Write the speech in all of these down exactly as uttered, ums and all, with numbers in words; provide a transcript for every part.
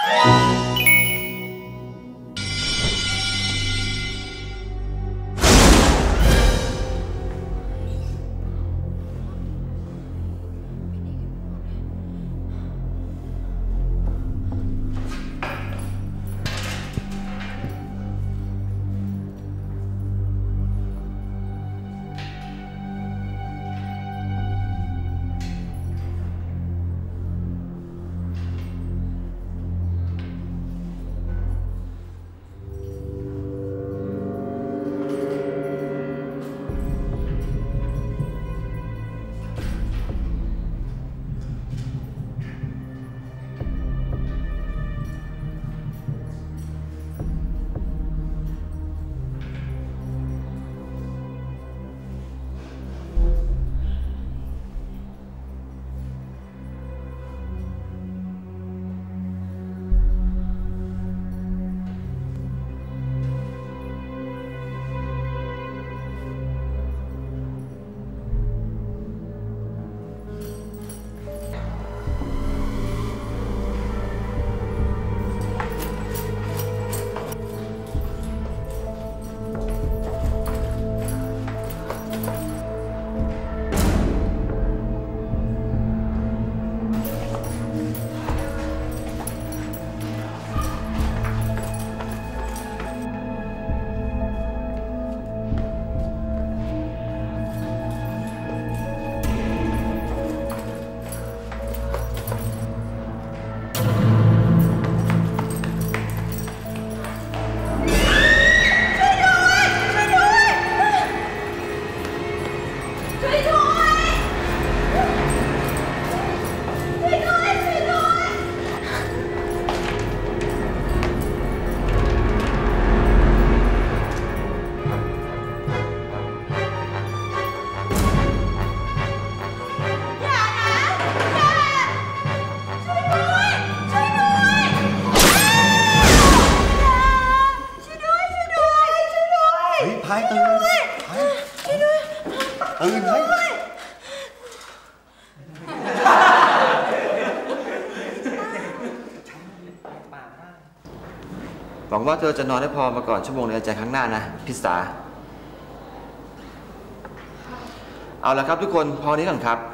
พายตื่นพายตื่นเฮ้ยหวังว่าเธอจะนอนได้พอมาก่อนชั่วโมงในใจครั้งหน้านะพิสาเอาละครับทุกคนพอนี้ก่อนครับ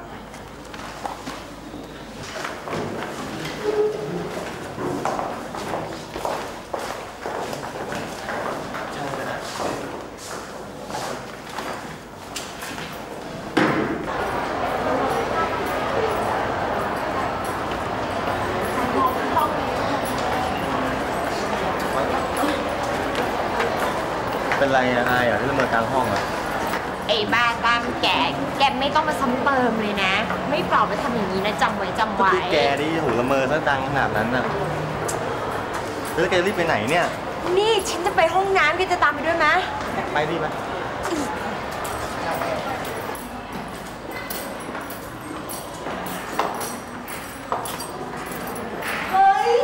เป็นไรอะอายอะที่ละเมอกลางห้องอะไอ้บ้าตามแกแกไม่ต้องมาซ้ำเติมเลยนะไม่เปล่าไปทำอย่างนี้นะจำไว้จำไว้แกดิหูละเมอซะดังขนาดนั้นน่ะแล้วแกรีบไปไหนเนี่ยนี่ฉันจะไปห้องน้ำแกจะตามไปด้วยไหมไปดิไปเฮ้ย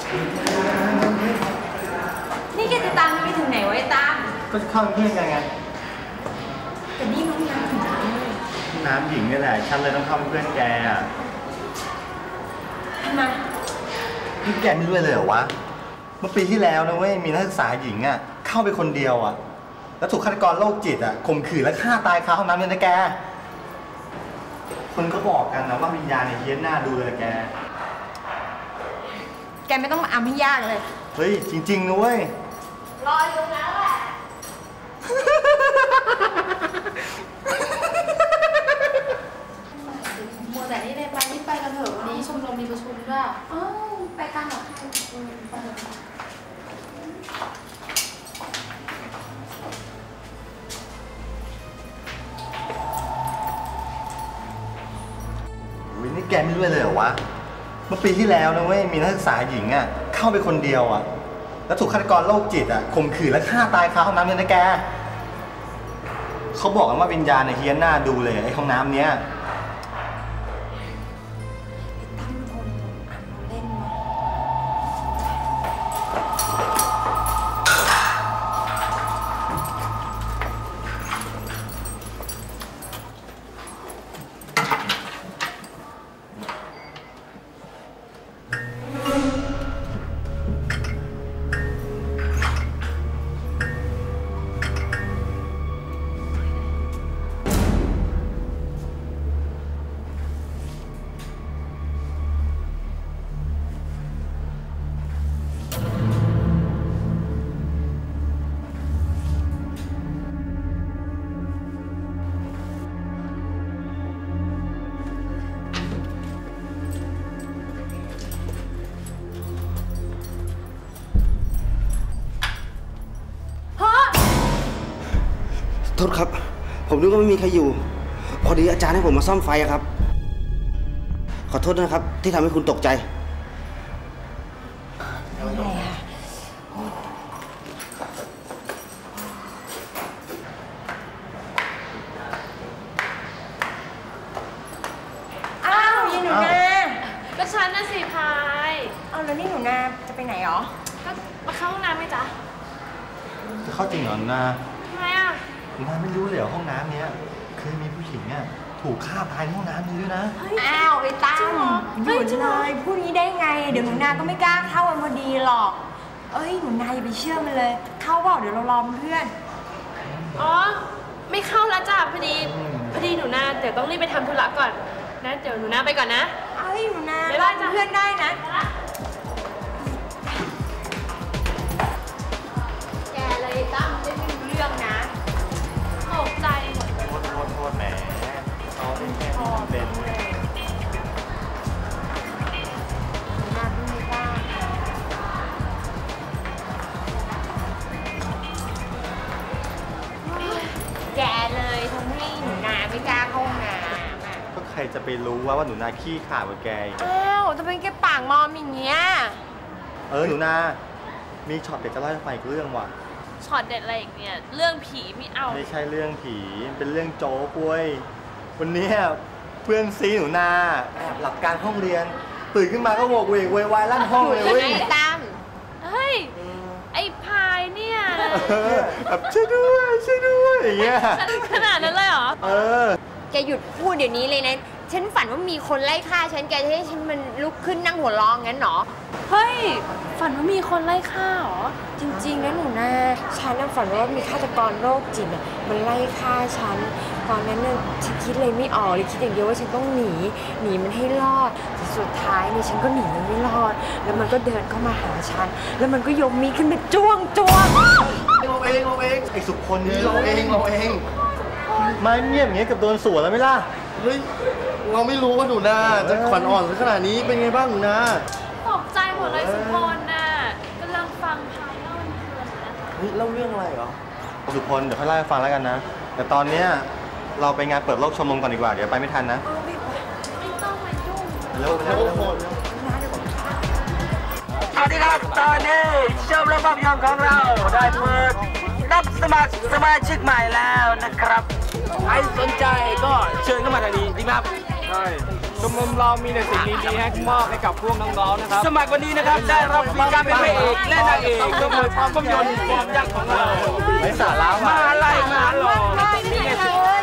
นี่แกจะตามไปถึงไหนวะไอ้ตามก็จะเข้าเป็นเพื่อนกันไงแต่นี่ห้องน้ำถึงน้ำน้ำหญิงนี่แหละฉันเลยต้องเข้าเป็นเพื่อนแกอ่ะทำไมนี่แกไม่ด้วยเลยเหรอวะเมื่อปีที่แล้วนะเว้ยมีนักศึกษาหญิงอ่ะเข้าไปคนเดียวอ่ะแล้วถูกฆาตกรโรคจิตอ่ะข่มขืนและฆ่าตายคาห้องน้ำเลยนะแกคนก็บอกกันนะว่าวิญญาณเนี่ยเฮี้ยนหน้าดูเลยแกแกไม่ต้องมาอำให้ยากเลยเฮ้ยจริงๆนะเว้ยรออยู่แล้วแหละมัวแต่นี่เลยไปนี่ไปกันเถอะวันนี้ชมรมมีประชุมด้วยอ้าวไปกันเหรอไปเถอะวินี่แกไม่ด้วยเลยเหรอวะเมื่อปีที่แล้วนะเว้ยมีนักศึกษาหญิงอ่ะเข้าไปคนเดียวอ่ะแล้วถูกฆาตกรโรคจิตอ่ะข่มขืนและฆ่าตายคาห้องน้ำเลยนะแกเขาบอกกันว่าวิญญาณเนี่ยเฮี้ยนหน้าดูเลยไอ้ห้องน้ำเนี้ยโทษครับ ผมนึกว่าไม่มีใครอยู่ พอดีอาจารย์ให้ผมมาซ่อมไฟครับ ขอโทษนะครับที่ทำให้คุณตกใจอ้าวยินหนูนาก็ฉันน่ะสิพายเอาแล้วนี่หนูนาจะไปไหนหรอก็มาเข้าห้องน้ำไหมจ๊ะจะเข้าจริงเหรอหนูนาทำไมอ่ะหนูนาไม่รู้เลยเหรอห้องน้ำเนี้ยเคยมีผู้หญิงอ่ะถูกฆ่าตายในห้องน้ำนี้ด้วยนะอ้าวไอ้ตั้มหยุดเลยพูดนี้ได้ไง เดี๋ยวหนูนาก็ไม่กล้าเข้าวันพอดีหรอก เอ้ยหนูนาอย่าไปเชื่อมันเลย เข้าเปล่าเดี๋ยวเรารอเพื่อนอ๋อ ไม่เข้าแล้วจ้ะพอดี พอดีหนูนาเดี๋ยวต้องรีบไปทำธุระก่อนนะเดี๋ยวหนูนาไปก่อนนะเอ้ยหนูนาบ๊ายรบาอยจ้ะเพื่อนได้นะ แกเลยตั้มไม่รู้เรื่องนะตกใจหมดโทษโทษโทษแหมเขาเล่นแค่นี้มันเป็นนาเพิ่งไม่กล้าแกเลยทำให้หนูนาไม่กล้าเข้าห้องน้ำอ่ะก็ใครจะไปรู้ว่าว่าหนูนาขี้ขลาดกว่าแกอีกอ้าวทำไมแกปากมอมอย่างเงี้ยเออหนูนา มีช็อตเด็ดจะเล่าให้ฟังอีกเรื่องว่ะช็อตเด็ดอะไรอีกเนี่ย เรื่องผีไม่เอาไม่ใช่เรื่องผี เป็นเรื่องโจ๊กเว้ยวันนี้เพื่อนซีหนูนาแอบหลับกลางห้องเรียน ตื่นขึ้นมาก็โวกเวกโวยวายลั่นห้องเลยเว้ยไอ้ตั้มเฮ้ย ไอ้พายเนี่ยเออแบบช่วยด้วยช่วยด้วยอย่างเงี้ยขนาดนั้นเลยเหรอเออแกหยุดพูดเดี๋ยวนี้เลยนะ ฉันฝันว่ามีคนไล่ฆ่าฉัน แกจะให้ฉันมันลุกขึ้นนั่งหัวเร้องงั้นเหรอเฮ้ย ฝันว่ามีคนไล่ฆ่าเหรอจริงๆนะหนูนาฉันน่ะฝันว่ามีฆาตกรโรคจิตอ่ะมันไล่ฆ่าฉัน ตอนนั้นน่ะฉันคิดเลยไม่ออกเลยคิดอย่างเดียวว่าฉันต้องหนี หนีมันให้รอด แต่สุดท้ายเนี่ยฉันก็หนีมันไม่รอด แล้วมันก็เดินเข้ามาหาฉัน แล้วมันก็ยกมีดขึ้นมาจ้วงจ้วงเราเองเราเองไอ้สุพลนี่เราเองเราเองไม่เงียบอย่างเงี้ยกับโดนสวนแล้วไหมล่ะเฮ้ย เราไม่รู้ว่าหนูนาจะขวัญอ่อนขนาดนี้เป็นไงบ้างหนูนาตกใจหมดเลยสุพลน่ะกำลังฟังพายเล่าเพลินๆนะคะเฮ้ยเล่าเรื่องอะไรเหรอสุพลเดี๋ยวค่อยเล่าให้ฟังแล้วกันนะ แต่ตอนเนี้ยเราไปงานเปิดโลกชมรมก่อนดีกว่า เดี๋ยวไปไม่ทันนะไม่ต้องมายุ่งเร็วเร็วเร็วสวัสดีครับตอนนี้ชมรมภาพยนตร์ของเราได้เปิดรับสมัครสมาชิกใหม่แล้วนะครับใครสนใจก็เชิญเข้ามาทางนี้ดีครับใช่ชมรมเรามีแต่สิ่งดีๆให้มอบให้กับพวกน้องๆนะครับสมัครวันนี้นะครับได้รับฟรีการเป็นพระเอกและนางเอกก็คือภาพยนตร์ฟอร์มยักษ์ของเราไม่สาระมาว่ะไล่มาหลอกนี่เลย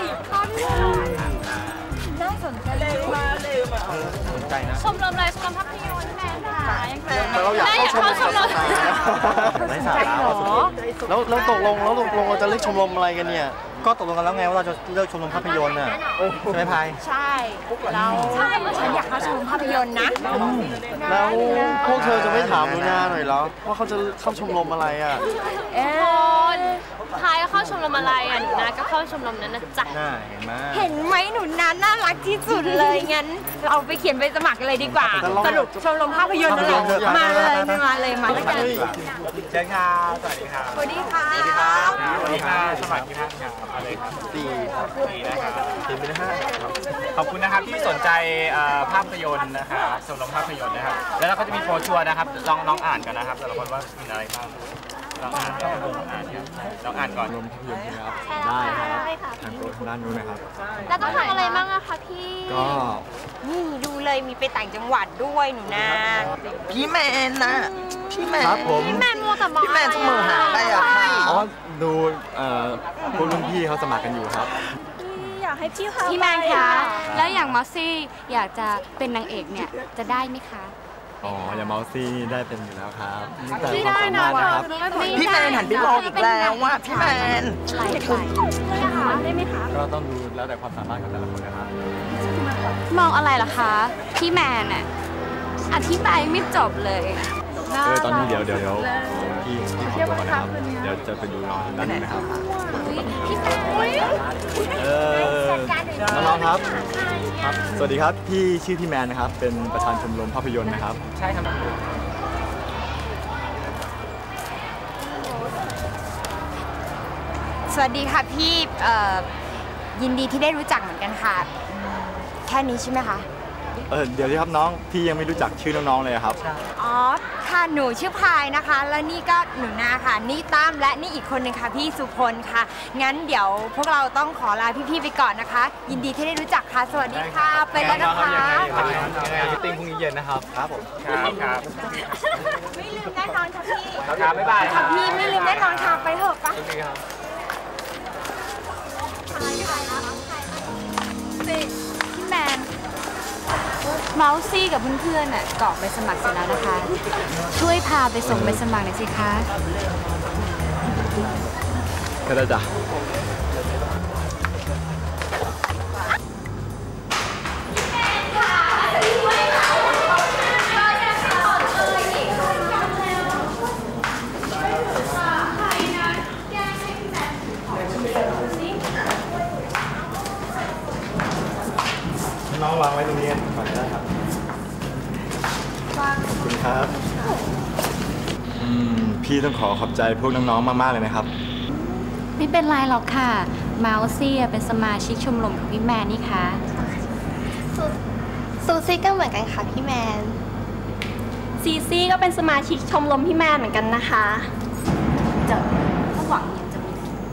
น่าสนใจเล่มาเล่มาสนใจนะชมรมอะไรชมรมภาพยนตร์แม่ค่ะยังไงเราอยากเข้าชมรม ไม่สาระว่ะสุพลแล้วแล้วตกลงแล้วตกลงเราจะเล่นชมรมอะไรกันเนี่ยก็ตกลงกันแล้วไงว่าเราจะเลิกชมรมภาพยนตร์น่ะใช่ไหมพายใช่ เราใช่ฉันอยากเข้าชมภาพยนตร์นะแล้วพวกเธอจะไม่ถามหนูนาหน่อยเหรอว่าเขาจะเข้าชมรมอะไรอ่ะเอ๊คนพายก็เข้าชมรมอะไรอ่ะหนูนาก็เข้าชมรมนั้นนะจ๊ะน่าเห็นไหมเห็นไหมหนูนาน่ารักที่สุดเลยงั้น เราไปเขียนใบสมัครกันเลยดีกว่า สรุปชมรมภาพยนตร์นั่นแหละมาเลยมาเลยมาแล้วกันเชิญครับสวัสดีครับสวัสดีค่ะสวัสดีครับสมัครที่ท่านครับเอาเลยครับสี่สี่นะครับสี่เป็นห้าขอบคุณนะครับที่สนใจเอ่อภาพยนตร์นะครับชมรมภาพยนตร์นะครับ แล้วเราก็จะมีโพสต์ชัวร์นะครับลองลองอ่านกันนะครับแต่ละคนว่ามีอะไรบ้างลองอ่านลองอ่านครับลองอ่านก่อนรวมภาพยนตร์นะครับ ได้ครับทางโต๊ะทางด้านนู้นนะครับแล้วต้องทำอะไรบ้างอะคะพี่ก็นี่ดูเลยมีไปต่างจังหวัดด้วยหนูนาพี่แมนนะพี่แมนครับผมแม่มัวแต่มองพี่แมนเสมอหาใครอะคะอ๋อดูเอ่อพวกรุ่นพี่เขาสมัครกันอยู่ครับอยากให้พี่เขาพี่แมนคะ แล้วอย่างมอสซี่อยากจะเป็นนางเอกเนี่ย จะได้ไหมคะอ๋อ อย่าเมาซี่ได้เป็นอยู่แล้วครับแต่พี่ความได้สานะมารถนะครับพี่แมนหันไปมองอีกแล้วว่าพี่แมนไหลไหลได้ไหมคะก็ต้องดูแล้วแต่ความสามารถของแต่ละคนนะครับมองอะไรล่ะคะ พี่แมนน่ะอธิบายไม่จบเลยเออตอนนี้เดี๋ยวเดี๋ยวเดี๋ยวพี่พี่ขอตัวก่อนนะครับ เดี๋ยวจะไปดูน้องที่ด้านนู้นนะครับพี่แมนเออน้องๆครับครับ สวัสดีครับ พี่ชื่อพี่แมนนะครับ เป็นประธานชมรมภาพยนตร์นะครับใช่ครับสสวัสดีค่ะพี่เอ่อยินดีที่ได้รู้จักเหมือนกันค่ะแค่นี้ใช่ไหมคะเออเดี๋ยวที่ครับน้องพี่ยังไม่รู้จักชื่อน้องๆเลยครับอ๋อค่ะหนูชื่อพายนะคะแล้วนี่ก็หนูนาค่ะนี่ตั้มและนี่อีกคนหนึ่งค่ะพี่สุพลค่ะงั้นเดี๋ยวพวกเราต้องขอลาพี่ๆไปก่อนนะคะยินดีที่ได้รู้จักค่ะสวัสดีค่ะไปแล้วนะคะมิตติ้งพรุ่งนี้เย็นนะครับครับผมครับครับไม่ลืมแน่นอนค่ะพี่ครับบ๊ายบายค่ะพี่ไม่ลืมแน่นอนค่ะไปเถอะปะพี่แมนเมาซี่กับเพื่อนๆน่ะกรอกใบสมัครเสร็จแล้วนะคะ ช่วยพาไปส่งใบสมัครหน่อยสิคะก็ได้จ้ะน้องวางไว้ตรงนี้ก่อนได้ครับขอบคุณครับอืมพี่ต้องขอขอบใจพวกน้องๆมากๆเลยนะครับไม่เป็นไรหรอกค่ะเมาซี่เป็นสมาชิกชมรมของพี่แมนนี่คะซูซี่ก็เหมือนกันค่ะพี่แมนซีซี่ก็เป็นสมาชิกชมรมพี่แมนเหมือนกันนะคะเจอก็หวังอย่างจะมี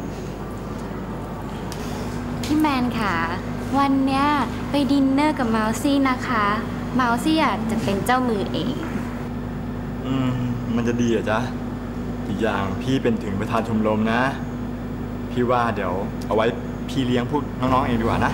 พี่แมนค่ะวันเนี้ยไปดินเนอร์กับเมาซี่นะคะเมาซี่อาจจะเป็นเจ้ามือเองอืมมันจะดีเหรอจ๊ะอีกอย่างพี่เป็นถึงประธานชมรมนะพี่ว่าเดี๋ยวเอาไว้พี่เลี้ยงพวกน้องๆเองดีกว่านะ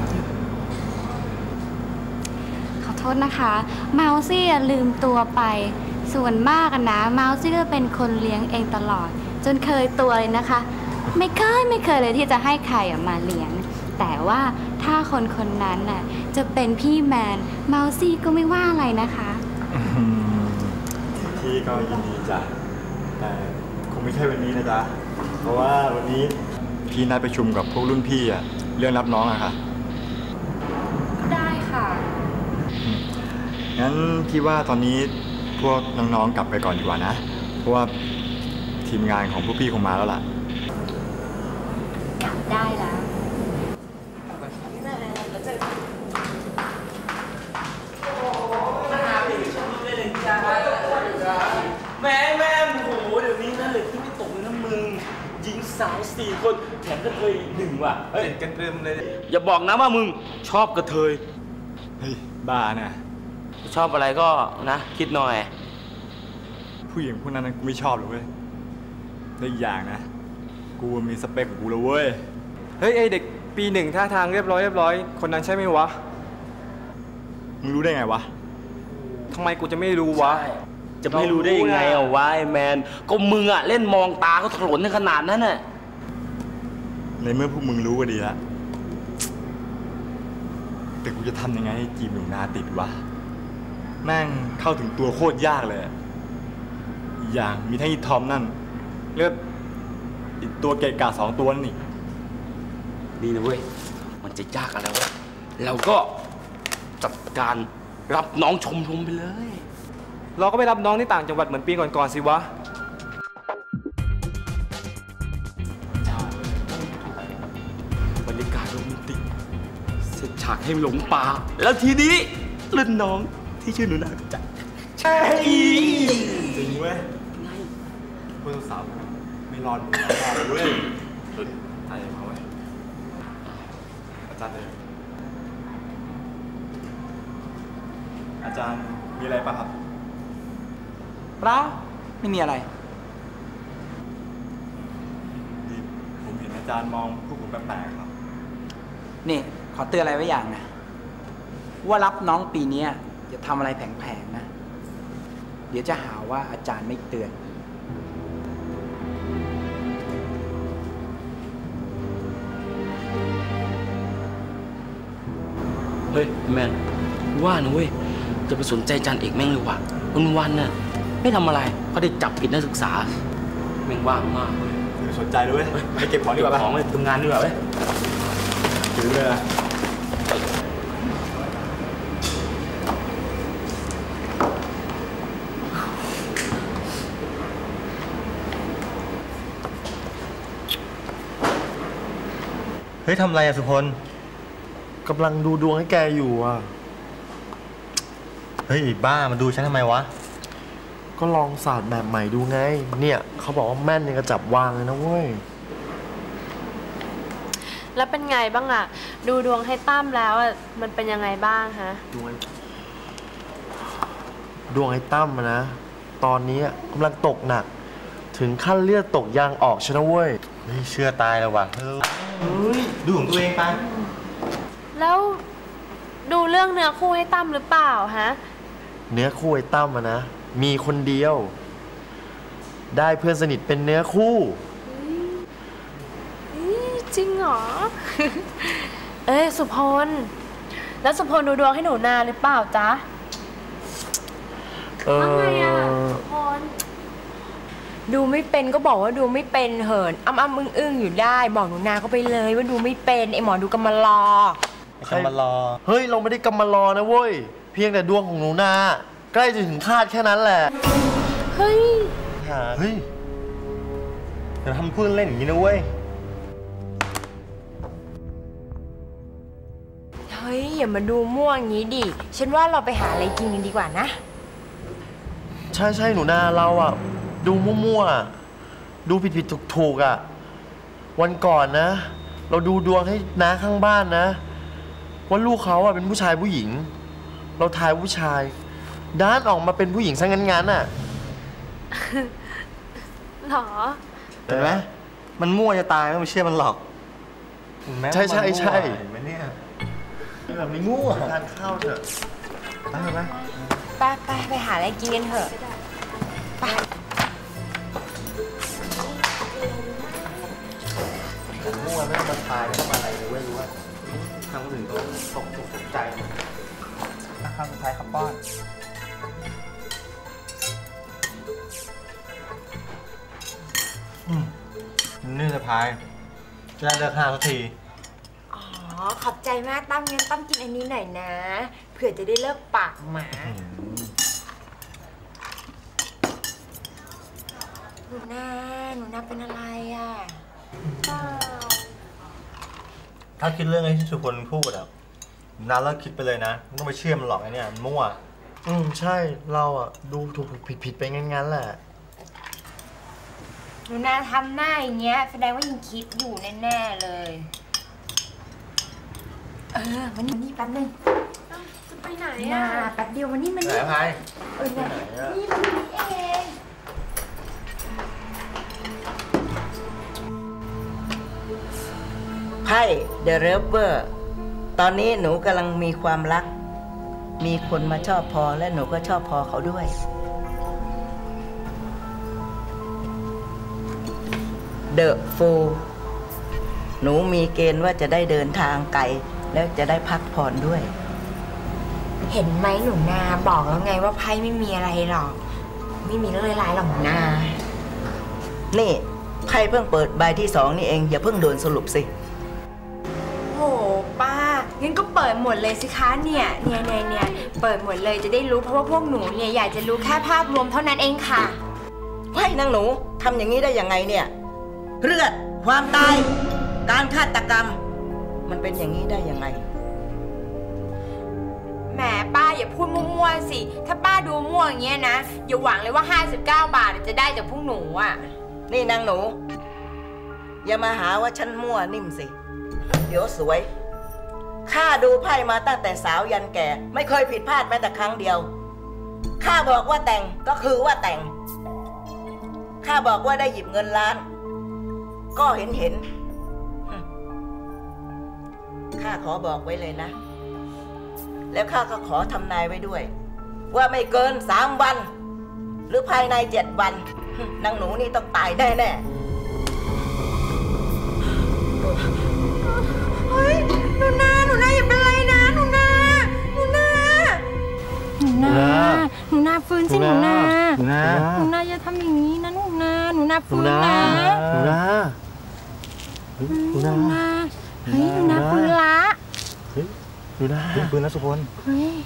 ขอโทษนะคะเมาซี่ลืมตัวไปส่วนมากนะเมาซี่ก็เป็นคนเลี้ยงเองตลอดจนเคยตัวเลยนะคะไม่เคยไม่เคยเลยที่จะให้ใครมาเลี้ยงแต่ว่าถ้าคนคนนั้นน่ะจะเป็นพี่แมนเมาซี่ก็ไม่ว่าอะไรนะคะพี่ก็ยินดีจ้ะแต่คงไม่ใช่วันนี้นะจ๊ะเพราะว่าวันนี้พี่นัดประชุมกับพวกรุ่นพี่อะเรื่องรับน้องอะค่ะได้ค่ะงั้นพี่ว่าตอนนี้พวกน้องๆกลับไปก่อนดีกว่านะเพราะว่าทีมงานของพวกพี่คงมาแล้วล่ะได้แล้วแม่แม่โหเดี๋ยวนี้นะเหล็กที่ไม่ตกเลยนะมึงยิงสาวสี่คนแถมกระเทยหนึ่งว่ะเฮ้ยกันเติมเลยอย่าบอกนะว่ามึงชอบกระเทยเฮ้ยบ้าเนี่ยชอบอะไรก็นะคิดหน่อยผู้หญิงพวกนั้นกูไม่ชอบเลยเว้ยได้อย่างนะกูมีสเปคของกูแล้วเว้ยเฮ้ยไอเด็กปีหนึ่งท่าทางเรียบร้อยเรียบร้อยคนนั้นใช่ไหมวะมึงรู้ได้ไงวะทำไมกูจะไม่รู้วะจะไม่รู้ได้ยังไงอ่ะวะไอ้แมนก็มึงอ่ะเล่นมองตาเขาถลนในขนาดนั้นน่ะในเมื่อพวกมึงรู้ก็ดีละแต่กูจะทำยังไงให้จีบหนูนาติดวะแม่งเข้าถึงตัวโคตรยากเลยอย่างมีทั้งอีทอมนั่นเลือกอีกตัวเกะกะสองตัวนั่นนี่ดีนะเว้ยมันจะยากอะไรวะเราก็จัดการรับน้องชมรมไปเลยเราก็ไปรับน้องที่ต่างจังหวัดเหมือนปีก่อนๆสิวะบรรยากาศโรแมนติกเสร็จฉากให้หลงป่าแล้วทีนี้รุ่นน้องที่ชื่อหนูนาจะใช่จริงเว้ยพวกสาวไม่รอดไม่รอดเว้ยตายมาเว้ยอาจารย์เลยอาจารย์มีอะไรป่ะครับเปล่าไม่มีอะไรผมเห็นอาจารย์มองพวกผมแปลกๆครับนี่ขอเตือนอะไรไว้อย่างนะว่ารับน้องปีนี้อย่าทำอะไรแผลงๆนะเดี๋ยวจะหาว่าอาจารย์ไม่เตือนเฮ้ยแมนว่านะเว้ยจะไปสนใจอาจารย์เอกแม่งเลยว่ะวันๆน่ะไม่ทำอะไรก็ได้จับผิดนักศึกษาแม่งว่างมากเลยไม่สนใจเลยเว้ยไปเก็บของดีกว่าของเลยทำงานดีกว่าเว้ยถือเลยอะฮ้ยทำอะไรอะสุพลกำลังดูดวงให้แกอยู่อ่ะเฮ้ยบ้ามาดูฉันทำไมวะก็ลองศาสตร์แบบใหม่ดูไงเนี่ยเขาบอกว่าแม่นยังกระจับวางเลยนะเว้ยแล้วเป็นไงบ้างอะดูดวงให้ตั้มแล้วอะมันเป็นยังไงบ้างฮะดวงดวงไอ้ตั้มนะตอนนี้กำลังตกหนักถึงขั้นเลือดตกยางออกชนะเว้ยไม่เชื่อตายแล้ววะเฮ้ยดูของตัวเองไปแล้วดูเรื่องเนื้อคู่ให้ตั้มหรือเปล่าฮะเนื้อคู่ไอ้ตั้มอะนะมีคนเดียวได้เพื่อนสนิทเป็นเนื้อคู่จริงเหรอ เอ้ยสุพลแล้วสุพลดูดวงให้หนูนาหรือเปล่าจ๊ะเออไงอะสุพลดูไม่เป็นก็บอกว่าดูไม่เป็นเหินอ้ำอ้ำอึ้งอึ้งอยู่ได้บอกหนูนาก็ไปเลยว่าดูไม่เป็นไอหมอดูกำมารอกำมารอเฮ้ยเราไม่ได้กำมารอนะเว้ยเพียงแต่ดวงของหนูนาใกล้จะถึงคาดแค่นั้นแหละเฮ้ยเฮ้ยอย่าทำพูดเล่นอย่างนี้นะเว้ยเฮ้ยอย่ามาดูม่วงอย่างนี้ดิฉันว่าเราไปหาอะไรกินกันดีกว่านะใช่ใช่หนูนาเราอ่ะดูมั่วๆดูผิดผิดถูกถูกอ่ะวันก่อนนะเราดูดวงให้น้าข้างบ้านนะว่าลูกเขาอ่ะเป็นผู้ชายผู้หญิงเราทายผู้ชายด้านออกมาเป็นผู้หญิงซะงั้นๆอ่ะหรอเห็นไหมมันมั่วจะตายไม่เชื่อมันหรอกใช่ใช่ใช่เห็นไหมเนี่ยแบบไม่มั่วทานข้าวเถอะไปไหมไปไปไปหาอะไรกินกันเถอะไปมั่วไม่มาทายไม่มาอะไรเลยเว้ยรู้ว่าทำคนอื่นก็ตกตกใจนะครับสุดท้ายครับป้อนอืมนี่สะพายจะได้เลิกห้าสักทีอ๋อขอบใจมากตั้มงั้นตั้มกินอันนี้หน่อยนะเผื่อจะได้เลิกปากหมาหนูนาหนูนาเป็นอะไรอ่ะถ้าคิดเรื่องไอ้ที่สุพลพูดอ่ะนาเลิกคิดไปเลยนะไม่ต้องไปเชื่อมันหรอกไอ้เนี่ยมันมั่วอืมใช่เราอ่ะดูถูกผิดผิดไปงั้นๆแหละหนูนาทำหน้าอย่างเงี้ยแสดงว่ายังคิดอยู่แน่ๆเลยเออวันนี้วันนี้แป๊บนึงจะไปไหนอ่ะแป๊บเดียววันนี้มันนี่ไหนพายเออเนี่ยนี่มันนี่เองไพ่เดอะเรเวอร์ตอนนี้หนูกำลังมีความรักมีคนมาชอบพอและหนูก็ชอบพอเขาด้วยเดอะฟูลหนูมีเกณฑ์ว่าจะได้เดินทางไกลแล้วจะได้พักผ่อนด้วยเห็นไหมหนูนาบอกแล้วไงว่าไพ่ไม่มีอะไรหรอกไม่มีเรื่องร้ายๆหรอกหนูนานี่ไพ่เพิ่งเปิดใบที่สองนี่เองอย่าเพิ่งโดนสรุปสิโหป้างั้นก็เปิดหมดเลยสิคะเนี่ยเนี่ยเนี่ยเนี่ยเปิดหมดเลยจะได้รู้เพราะว่าพวกหนูเนี่ยอยากจะรู้แค่ภาพรวมเท่านั้นเองค่ะเฮ้ยนางหนูทำอย่างนี้ได้ยังไงเนี่ยเลือดความตายการฆาตกรรมมันเป็นอย่างนี้ได้ยังไงแหมป้าอย่าพูดมั่วๆสิถ้าป้าดูมั่วอย่างเงี้ยนะอย่าหวังเลยว่าห้าสิบเก้าบาทจะได้จากพวกหนูอ่ะนี่นางหนูอย่ามาหาว่าฉันมั่วนิ่มสิเดี๋ยวสวยข้าดูไพ่มาตั้งแต่สาวยันแก่ไม่เคยผิดพลาดแม้แต่ครั้งเดียวข้าบอกว่าแต่งก็คือว่าแต่งข้าบอกว่าได้หยิบเงินล้านก็เห็นเห็นข้าขอบอกไว้เลยนะแล้วข้าก็ขอทำนายไว้ด้วยว่าไม่เกินสามวันหรือภายในเจ็ดวันนางหนูนี่ต้องตายแน่แน่เฮ้ยหนูนาหนูนาอย่าเป็นไรนะหนูนาหนูนาหนูนาหนูนาฟื้นสิหนูนาหนูนาหนูนาอย่าทำอย่างนี้นะหนูนาหนูนาฟื้นนะหนูนาหนูนาเฮ้ยหนูนาฟื้นละหนูนาฟื้นแล้วสุพลเฮ้ย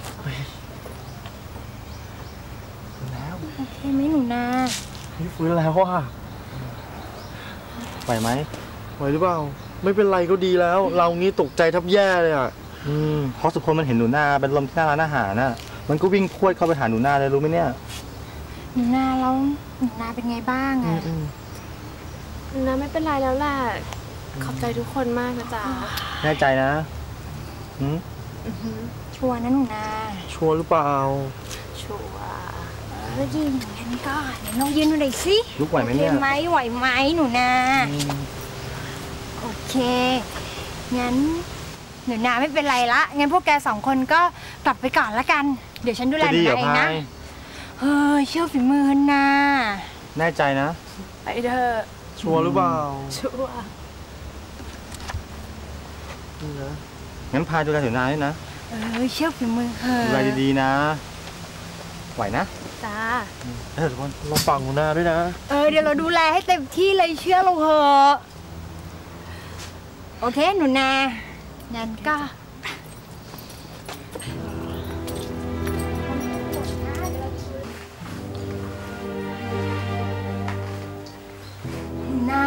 ฟื้นแล้วโอเคไหมหนูนาเฮ้ยฟื้นแล้วว่ะไหวไหมไหวหรือเปล่าไม่เป็นไรก็ดีแล้ว เรางี้ตกใจทับแย่เลยอ่ะอืมเพราะสุพลมันเห็นหนูนาเป็นลมที่หน้าร้านอาหารน่ะมันก็วิ่งพรวดเข้าไปหาหนูนาเลยรู้ไหมเนี่ยหนูนาแล้วหนูนาเป็นไงบ้างอะหนูนาไม่เป็นไรแล้วแหละขอบใจทุกคนมากนะจ๊ะแน่ใจนะอืมชัวร์นะหนูนาชัวร์หรือเปล่าชัวร์เออดีงั้นก็เดี๋ยวลองยืนดูหน่อยสิลุกไหวไหมเนี่ยไหมไหวไหมหนูนาโอเคงั้นหนูนาไม่เป็นไรละงั้นพวกแกสองคนก็กลับไปก่อนละกันเดี๋ยวฉันดูแลหนูนาเองนะเฮ้ยเชื่อฝีมือนาแน่ใจนะไปเถอะชัวร์หรือเปล่าชัวร์งั้นพาดูแลหนูนาด้วยนะเออเชื่อฝีมือเธอดูแลดีๆนะไหวนะจ้าเออทุกคนเราฟังหนูนาด้วยนะเออเดี๋ยวเราดูแลให้เต็มที่เลยเชื่อเราเถอะโอเคหนูนางั้นก็หนูนา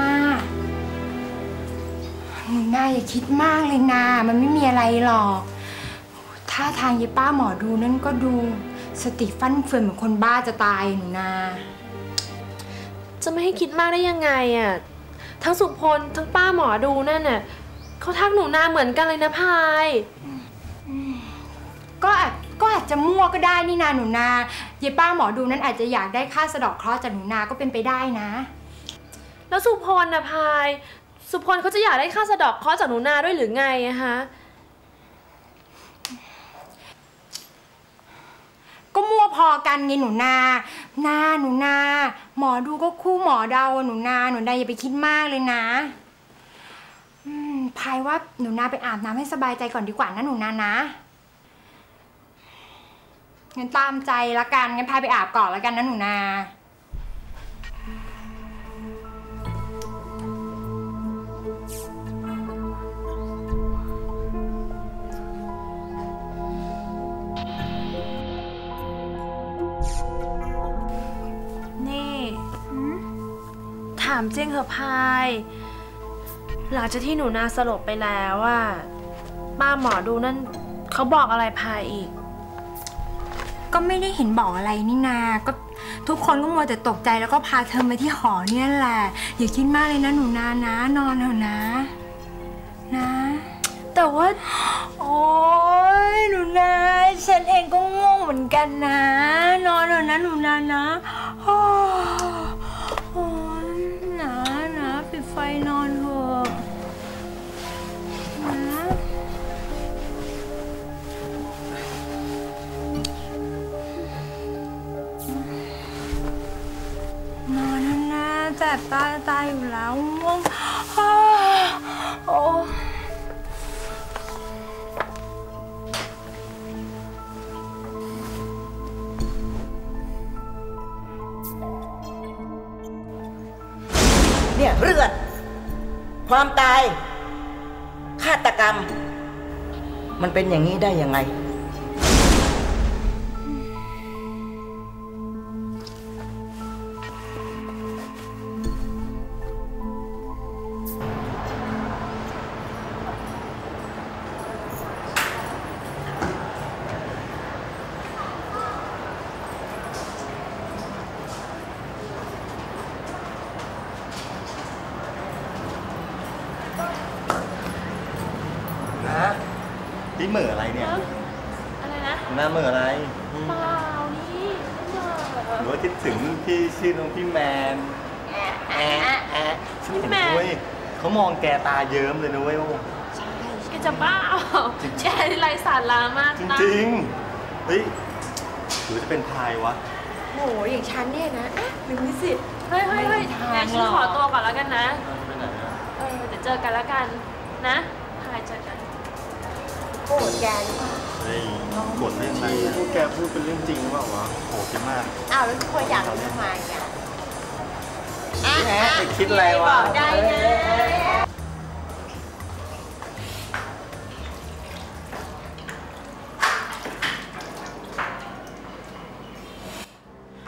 หนูนาอย่าคิดมากเลยนามันไม่มีอะไรหรอกถ้าทางยายป้าหมอดูนั่นก็ดูสติฟั่นเฟือนเหมือนคนบ้าจะตายหนูนาจะไม่ให้คิดมากได้ยังไงอ่ะทั้งสุพลทั้งป้าหมอดูนั่นน่ะเขาทักหนูนาเหมือนกันเลยนะพายก็อาจก็อาจจะมั่วก็ได้นี่นาหนูนายายป้าหมอดูนั้นอาจจะอยากได้ค่าสะเดาะเคราะห์จากหนูนาก็เป็นไปได้นะแล้วสุพลนะพายสุพลเขาจะอยากได้ค่าสะเดาะเคราะห์จากหนูนาด้วยหรือไงอะฮะก็มั่วพอกันไงหนูนานาหนูนาหมอดูก็คู่หมอเดาหนูนาหนูนาอย่าไปคิดมากเลยนะอืมพายว่าหนูนาไปอาบน้ำให้สบายใจก่อนดีกว่านะหนูนานะงั้นตามใจละกันงั้นพายไปอาบก่อนละกันนะหนูนานี่ถามจริงเหรอพายหลังจากที่หนูนาสลบไปแล้วอะป้าหมอดูนั่นเขาบอกอะไรพายอีกก็ไม่ได้เห็นบอกอะไรนี่นาก็ทุกคนก็มัวแต่ตกใจแล้วก็พาเธอมาที่หอเนี่ยแหละอย่าคิดมากเลยนะหนูนานะนอนเถอะนะนะแต่ว่าโอ๊ยหนูนาฉันเองก็ง่วงเหมือนกันนะนอนเถอะนะหนูนานะโอ้ยนะนะปิดไฟนอนเถอะนะนอนนะนะแสบตาตายอยู่แล้วง่วงโอ้เนี่ยเรื่องความตายฆาตกรรมมันเป็นอย่างนี้ได้ยังไงนี่เหม่ออะไรเนี่ยอะไรนะหน้าเหม่ออะไรเปล่านี่เหม่อหรือว่าคิดถึงพี่ชื่อน้องพี่แมนแอะแอะแอะพี่แมนเขามองแกตาเยิ้มเลยนะเว้ยโอ้ใช่แกจะบ้าแกที่ไรสาระมากจริงๆเฮ้ยหรือจะเป็นพายวะโหอย่างฉันเนี่ยนะหรือมิสิเฮ้ยเฮ้ยเฮ้ยงั้นฉันขอตัวก่อนแล้วกันนะเออเดี๋ยวเจอกันแล้วกันนะพายเจอกันโกรธแกหรือเปล่าเฮ้ยโกรธไม่ใช่พวกแกพูดเป็นเรื่องจริงหรือเปล่าวะโหดมากอ้าวแล้วทุกคนอยากรู้ทำไมอ่ะแหมไปคิดอะไรวะบอกได้นะ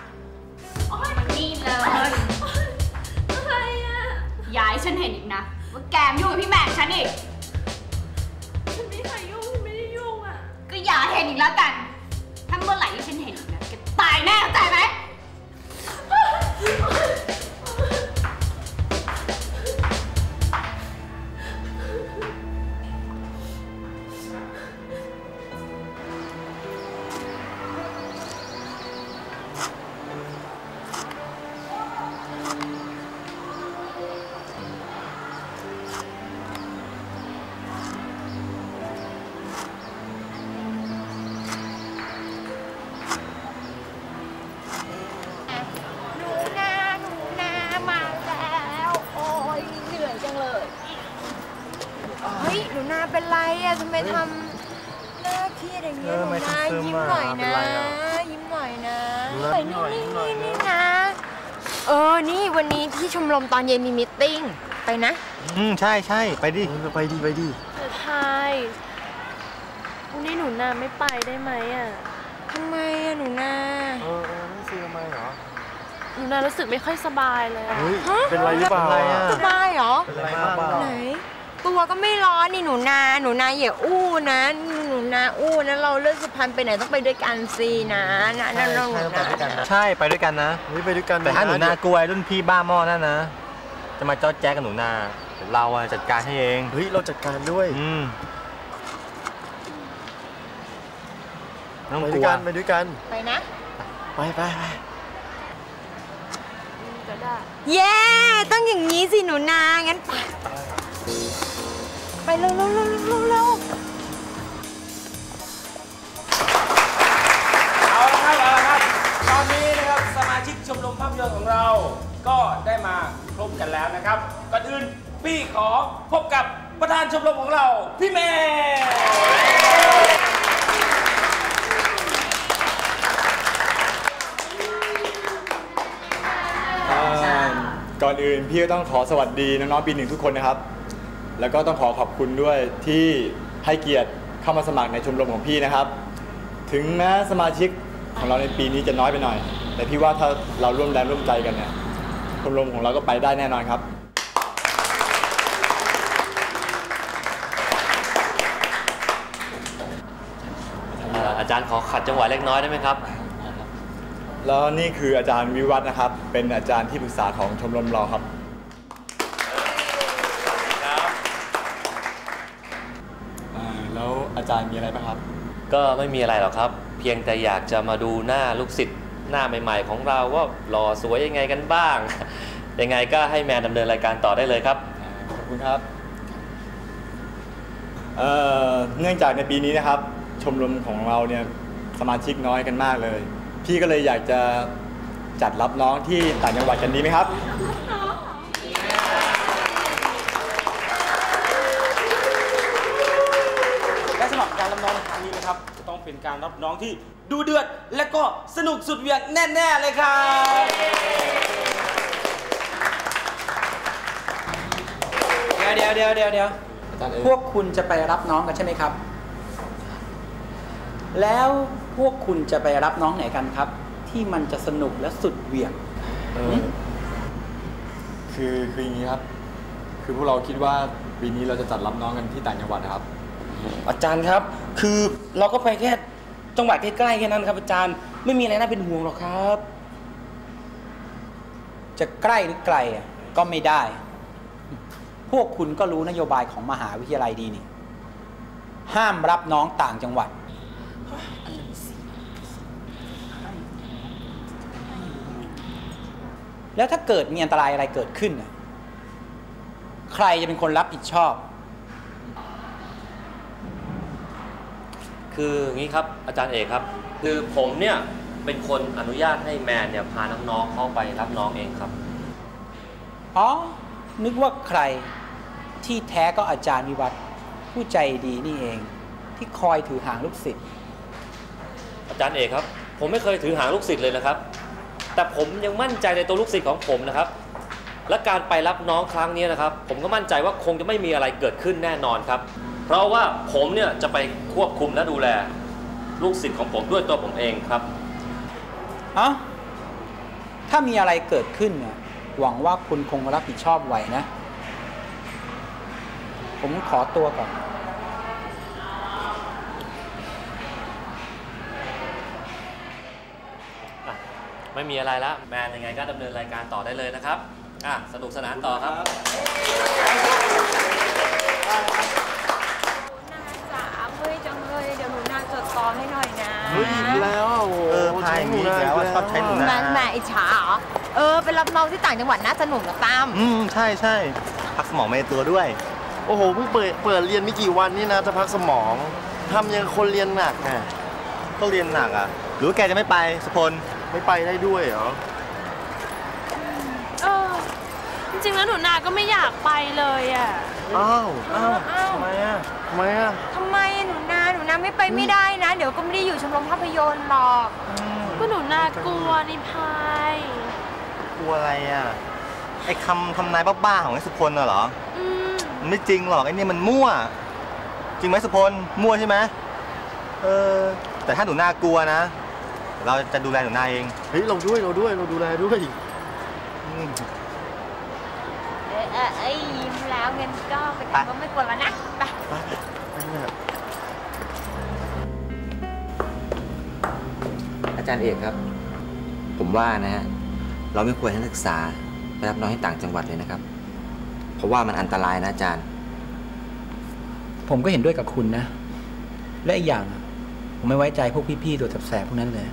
นี่เลยอะไรอ่ะย้ายฉันเห็นอีกนะว่าว่าแกมยุ่งกับพี่แมนฉันอีกฉันไม่เคยยุ่งฉันไม่ได้ยุ่งอ่ะก็อย่าเห็นอีกแล้วกัน ถ้าเมื่อไหร่ที่ฉันเห็นอีกนะแกตายแน่เข้าใจไหมเป็นไรอะทำไมทำหน้าเครียดอย่างเงี้ยหนูนะยิ้มหน่อยนะยิ้มหน่อยนะนี่นี่นี่นี่นะเออนี่วันนี้ที่ชมรมตอนเย็นมีมีตติ้งไปนะอืมใช่ใช่ไปดิไปดิไปดิแต่ทายวันนี้หนูนาไม่ไปได้ไหมอะทำไมอะหนูนาเออเออไม่ซื้อทำไมเหรอหนูนารู้สึกไม่ค่อยสบายเลยเฮ้ยเป็นไรหรือเปล่าสบายเหรอเป็นไรมากเปล่าไหนตัวก็ไม่ร้อนนี่หนูนาหนูนาอย่าอู้นะหนูนาอู้นะเราเลิกสุพรรณไปไหนต้องไปด้วยกันสินะนะนั่นเราใช่ไปด้วยกันนะนี่ไปด้วยกันแต่ถ้าหนูนากลัวรุ่นพี่บ้าหม้อนั่นนะจะมาจ้อแจ๊กกับหนูนาเราอะจัดการให้เองเฮ้ยเราจัดการด้วยอืมไปด้วยกันไปด้วยกันไปนะไปไปไปก็ได้เย้ต้องอย่างนี้สิหนูนางั้นไปเร็วเร็วเร็วเร็วเร็วเอาละครับเอาละครับตอนนี้นะครับสมาชิกชมรมภาพยนตร์ของเราก็ได้มาครบกันแล้วนะครับก่อนอื่นพี่ขอพบกับประธานชมรมของเราพี่แม่ก่อนอื่นพี่ก็ต้องขอสวัสดีน้องๆปีหนึ่งทุกคนนะครับแล้วก็ต้องขอขอบคุณด้วยที่ให้เกียรติเข้ามาสมัครในชมรมของพี่นะครับถึงแม้สมาชิกของเราในปีนี้จะน้อยไปหน่อยแต่พี่ว่าถ้าเราร่วมแรงร่วมใจกันเนี่ยชมรมของเราก็ไปได้แน่นอนครับอาจารย์ขอขัดจังหวะเล็กน้อยได้ไหมครับแล้วนี่คืออาจารย์วิวัฒน์นะครับเป็นอาจารย์ที่ปรึกษาของชมรมเราครับแล้วอาจารย์มีอะไรบ้างครับก็ไม่มีอะไรหรอกครับเพียงแต่อยากจะมาดูหน้าลูกศิษย์หน้าใหม่ๆของเราว่าหล่อสวยยังไงกันบ้างยังไงก็ให้แมนดำเนินรายการต่อได้เลยครับขอบคุณครับเอ่อเนื่องจากในปีนี้นะครับชมรมของเราเนี่ยสมาชิกน้อยกันมากเลยพี่ก็เลยอยากจะจัดรับน้องที่ต่างจังหวัดกันดีไหมครับและสำหรับการรับน้องในครั้งนี้นะครับจะต้องเป็นการรับน้องที่ดูเดือดและก็สนุกสุดเหวี่ยงแน่ๆเลยครับเดี๋ยวเดี๋ยวเดี๋ยวเดี๋ยวเดี๋ยวพวกคุณจะไปรับน้องกันใช่ไหมครับแล้วพวกคุณจะไปรับน้องไหนกันครับที่มันจะสนุกและสุดเหวี่ยงคือคืออย่างนี้ครับคือพวกเราคิดว่าปีนี้เราจะจัดรับน้องกันที่ต่างจังหวัดนะครับอาจารย์ครับคือเราก็ไปแค่จังหวัดใกล้ๆแค่นั้นครับอาจารย์ไม่มีอะไรน่าเป็นห่วงหรอกครับจะใกล้หรือไกลก็ไม่ได้พวกคุณก็รู้นโยบายของมหาวิทยาลัยดีนี่ห้ามรับน้องต่างจังหวัดแล้วถ้าเกิดมีอันตรายอะไรเกิดขึ้นใครจะเป็นคนรับผิดชอบคืออย่างนี้ครับอาจารย์เอกครับคือผมเนี่ยเป็นคนอนุญาตให้แมนเนี่ยพาน้องๆเข้าไปรับน้องเองครับอ๋อนึกว่าใครที่แท้ก็อาจารย์วิวัฒน์ผู้ใจดีนี่เองที่คอยถือหางลูกศิษย์อาจารย์เอกครับผมไม่เคยถือหางลูกศิษย์เลยนะครับแต่ผมยังมั่นใจในตัวลูกศิษย์ของผมนะครับและการไปรับน้องครั้งนี้นะครับผมก็มั่นใจว่าคงจะไม่มีอะไรเกิดขึ้นแน่นอนครับเพราะว่าผมเนี่ยจะไปควบคุมและดูแลลูกศิษย์ของผมด้วยตัวผมเองครับอ๋อถ้ามีอะไรเกิดขึ้นเนี่ยหวังว่าคุณคงรับผิดชอบไหวนะผมขอตัวก่อนไม่มีอะไรแล้วแมนยังไงก็ดำเนินรายการต่อได้เลยนะครับอ่ะสนุกสนานต่อครับจ๋าเฮ้ยจังเลยเดี๋ยวหนูนาจดตอนให้หน่อยนะเฮ้ยแล้วเออพายมีแล้วชอบใช้หนูนาแม่อิจฉาเหรอเออไปรับน้องที่ต่างจังหวัดน่าสนุกนะตั้มอืมใช่ใช่พักสมองไปในตัวด้วยโอ้โหเพิ่งเปิดเปิดเรียนไม่กี่วันนี่นะจะพักสมองทำยังคนเรียนหนักไงก็เรียนหนักอ่ะหรือว่าแกจะไม่ไปสุพลไม่ไปได้ด้วยเหรอเออจริงๆแล้วหนูนาก็ไม่อยากไปเลยอ่ะอ้าวอ้าวอ้าวทำไมอ่ะทำไมอ่ะทำไมหนูนาหนูนาไม่ไปไม่ได้นะ เดี๋ยวก็ไม่ได้อยู่ชมรมภาพยนตร์หรอกก็หนูนากลัวนี่พายกลัวอะไรอ่ะไอ้คำทำนายบ้าๆของไอ้สุพลน่ะเหรออืมมันไม่จริงหรอกไอ้นี่มันมั่วจริงไหมสุพลมั่วใช่ไหมเออแต่ถ้าหนูน่ากลัวนะเราจะดูแลหนูนาเองเฮ้ยเราด้วยเราด้วยเราดูแลด้วยอืมเออเออเอ้ยยิ้มแล้วงั้นก็ไปทำก็ไม่กลัวแล้วนะไปอาจารย์เอกครับ ผมว่านะฮะเราไม่ควรให้นักศึกษาไปรับน้องให้ต่างจังหวัดเลยนะครับเพราะว่ามันอันตรายนะอาจารย์ ผมก็เห็นด้วยกับคุณนะและอีกอย่างผมไม่ไว้ใจพวกพี่ๆตัวแสบๆพวกนั้นเลย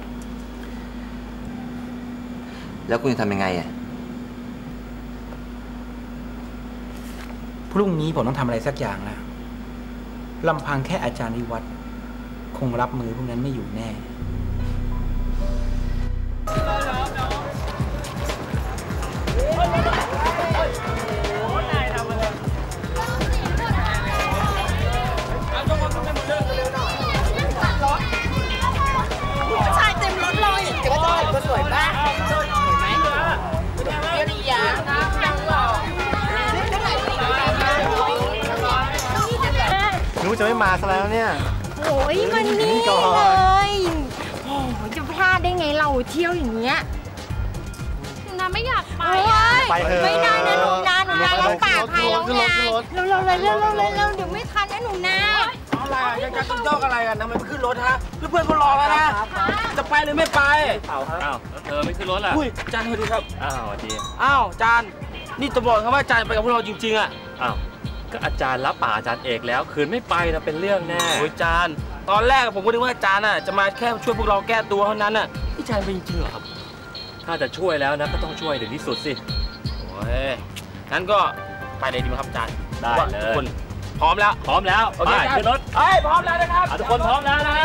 แล้วคุณจะทำยังไงอ่ะพรุ่งนี้ผมต้องทำอะไรสักอย่างแล้วลำพังแค่อาจารย์วิวัฒน์คงรับมือพวกนั้นไม่อยู่แน่ผู้ชายเต็มรถเลยเดี๋ยวก็จะเห็นคนสวยป่ะเห็นไหมเดี๋ยวดีอ่ะยังหรอนึกว่าจะไม่มาซะแล้วเนี่ยโอ้ยมันนี่เลยโอ้ยจะพลาดได้ไงเราเที่ยวอย่างเงี้ยหนูนาไม่อยากไปไปเถอะไม่ได้นะหนูนาหนูนายังป่าภัยแล้วไงเร็วเร็วเร็วเร็วเร็วเร็วเดี๋ยวไม่ทันนะหนูนาอะไรจะจะจ้องอะไรกันทำไมไม่ขึ้นรถฮะเพื่อนๆเขารอแล้วนะจะไปหรือไม่ไปอ้าวอ้าวแล้วเธอไม่ขึ้นรถล่ะอุ้ยอาจารย์สวัสดีครับอ้าวสวัสดีอ้าวอาจารย์นี่จะบอกครับว่าอาจารย์ไปกับพวกเราจริงๆอ่ะอ้าวก็อาจารย์รับปากอาจารย์เอกแล้วคืนไม่ไปนะเป็นเรื่องแน่โอ้ยอาจารย์ตอนแรกผมก็นึกว่าอาจารย์น่ะจะมาแค่ช่วยพวกเราแก้ตัวเท่านั้นน่ะนี่อาจารย์เป็นจริงๆเหรอครับถ้าจะช่วยแล้วนะก็ต้องช่วยถึงที่สุดสิโอ้ยงั้นก็ไปเลยดีไหมครับอาจารย์ได้เลยทุกคนพร้อมแล้วพร้อมแล้วโอเคไปขึ้นรถเฮ้ยพร้อมแล้วนะครับทุกคนพร้อมแล้วนะ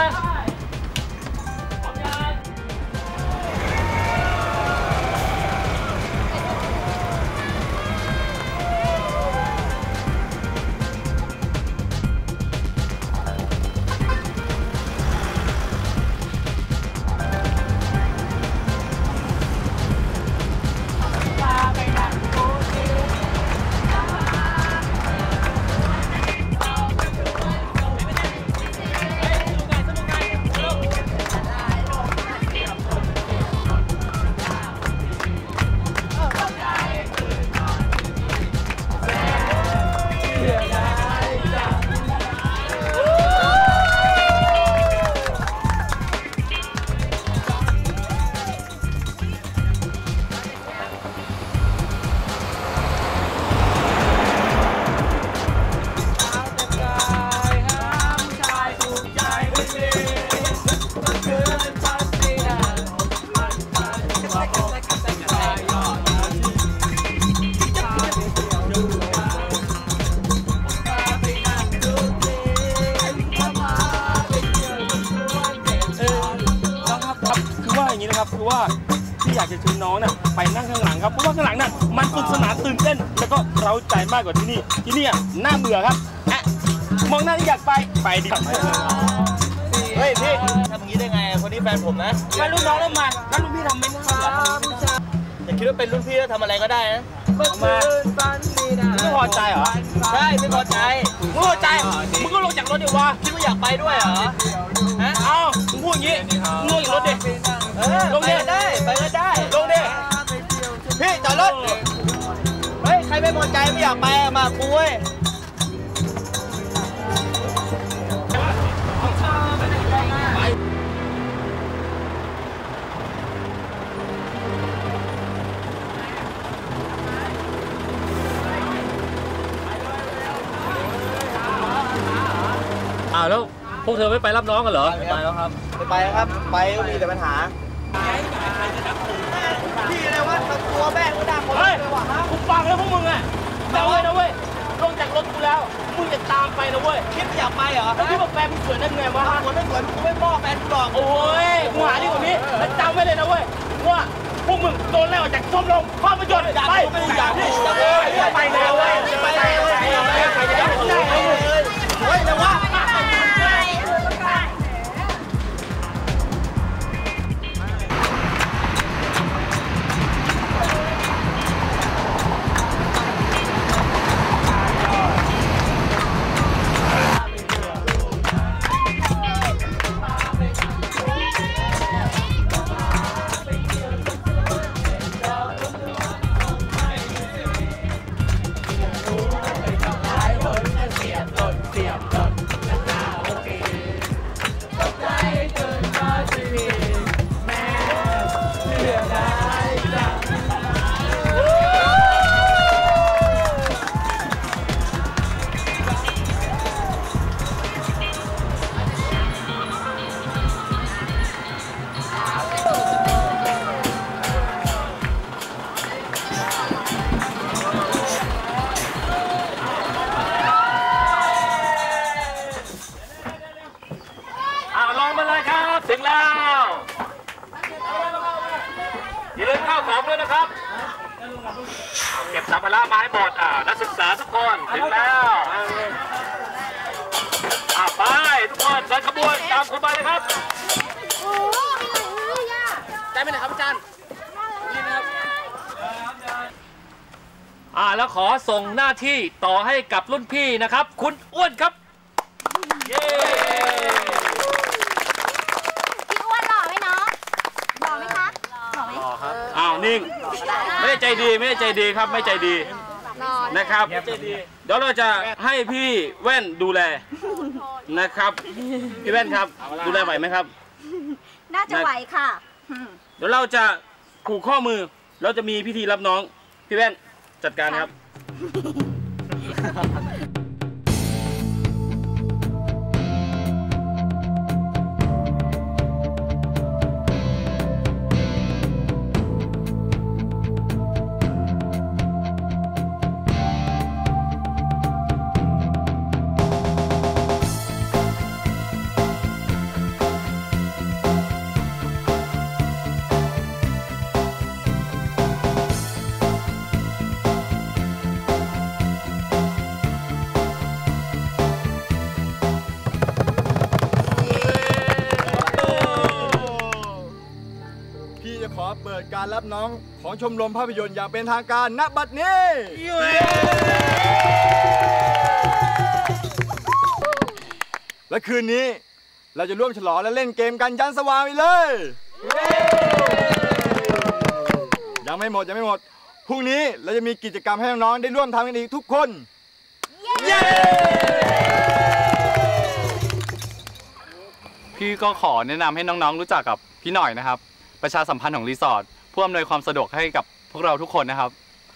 คือว่าที่อยากจะชวนน้องน่ะไปนั่งข้างหลังครับเพราะว่าข้างหลังน่ะมันสนุกสนานตื่นเต้นแล้วก็เร้าใจมากกว่าที่นี่ที่นี่น่าเบื่อครับอะมองหน้าที่อยากไปไปดิครับเฮ้ยพี่ทำอย่างนี้ได้ไงคนนี้แฟนผมนะมารุ่นน้องแล้วมาแล้วรุ่นพี่ทำไม่ได้เหรออย่าคิดว่าเป็นรุ่นพี่แล้วทำอะไรก็ได้นะมาไม่พอใจเหรอใช่ไม่พอใจไม่พอใจมึงก็ลงจากรถดิวะคิดว่าอยากไปด้วยเหรอฮะเอ้ามึงพูดอย่างนี้มึงลงจากรถดิเออลงไปดิก็ได้ไปก็ได้ลงดิพี่จอดรถเฮ้ยใครไม่พอใจไม่อยากไปอะมากูเว้ยาวแล้วพวกเธอไม่ไปรับน้องกันเหรอไม่ไปแล้วครับไม่ไปแล้วครับไปก็มีแต่ปัญหาพี่อะไรวะทำตัวแม่งไม่ได้หมดเลยว่ะฮะกูฟังแล้วพวกมึงอ่ะจำไว้นะเว้ยลงจากรถกูแล้วมึงจะตามไปนะเว้ยคิดอยากไปเหรอแล้วที่บอกแฟนมึงสวยได้ไงวะสวยไม่สวยกูไม่บอกแฟนกูหรอกโอ้ยกูหาดีกว่านี้แล้วจำไว้เลยนะเว้ยว่าพวกมึงโดนไล่ออกจากชมรมภาพยนตร์ไปไม่อยากไปแล้วเว้ยไปแล้วเว้ยใครจะได้ผมได้เลยเฮ้ยแต่ว่าถึงแล้วอย่าลืมข้าวของด้วยนะครับเก็บสัมภาระมาให้หมดอ่านักศึกษาทุกคนถึงแล้วอ่าไปทุกคนเดินขบวนตามครูไปเลยครับใจไม่ไหนครับอาจารย์นี่นะครับอ่าแล้วขอส่งหน้าที่ต่อให้กับรุ่นพี่นะครับคุณอ้วนครับเย้อ้าวนิ่งไม่ได้ใจดีไม่ได้ใจดีครับไม่ใจดีนะครับเดี๋ยวเราจะให้พี่แว่นดูแลนะครับพี่แว่นครับดูแลไหวไหมครับน่าจะไหวค่ะเดี๋ยวเราจะผูกข้อมือเราจะมีพิธีรับน้องพี่แว่นจัดการครับขอเปิดการรับน้องของชมรมภาพยนตร์อย่างเป็นทางการณบัดนี้และคืนนี้เราจะร่วมฉลองและเล่นเกมกันยันสว่างไปเลยยังไม่หมดยังไม่หมดพรุ่งนี้เราจะมีกิจกรรมให้น้องๆได้ร่วมทำกันอีกทุกคนพี่ก็ขอแนะนำให้น้องๆรู้จักกับพี่หน่อยนะครับประชาสัมพันธ์ของรีสอร์ทผู้อำนวยความสะดวกให้กับพวกเราทุกคนนะครับ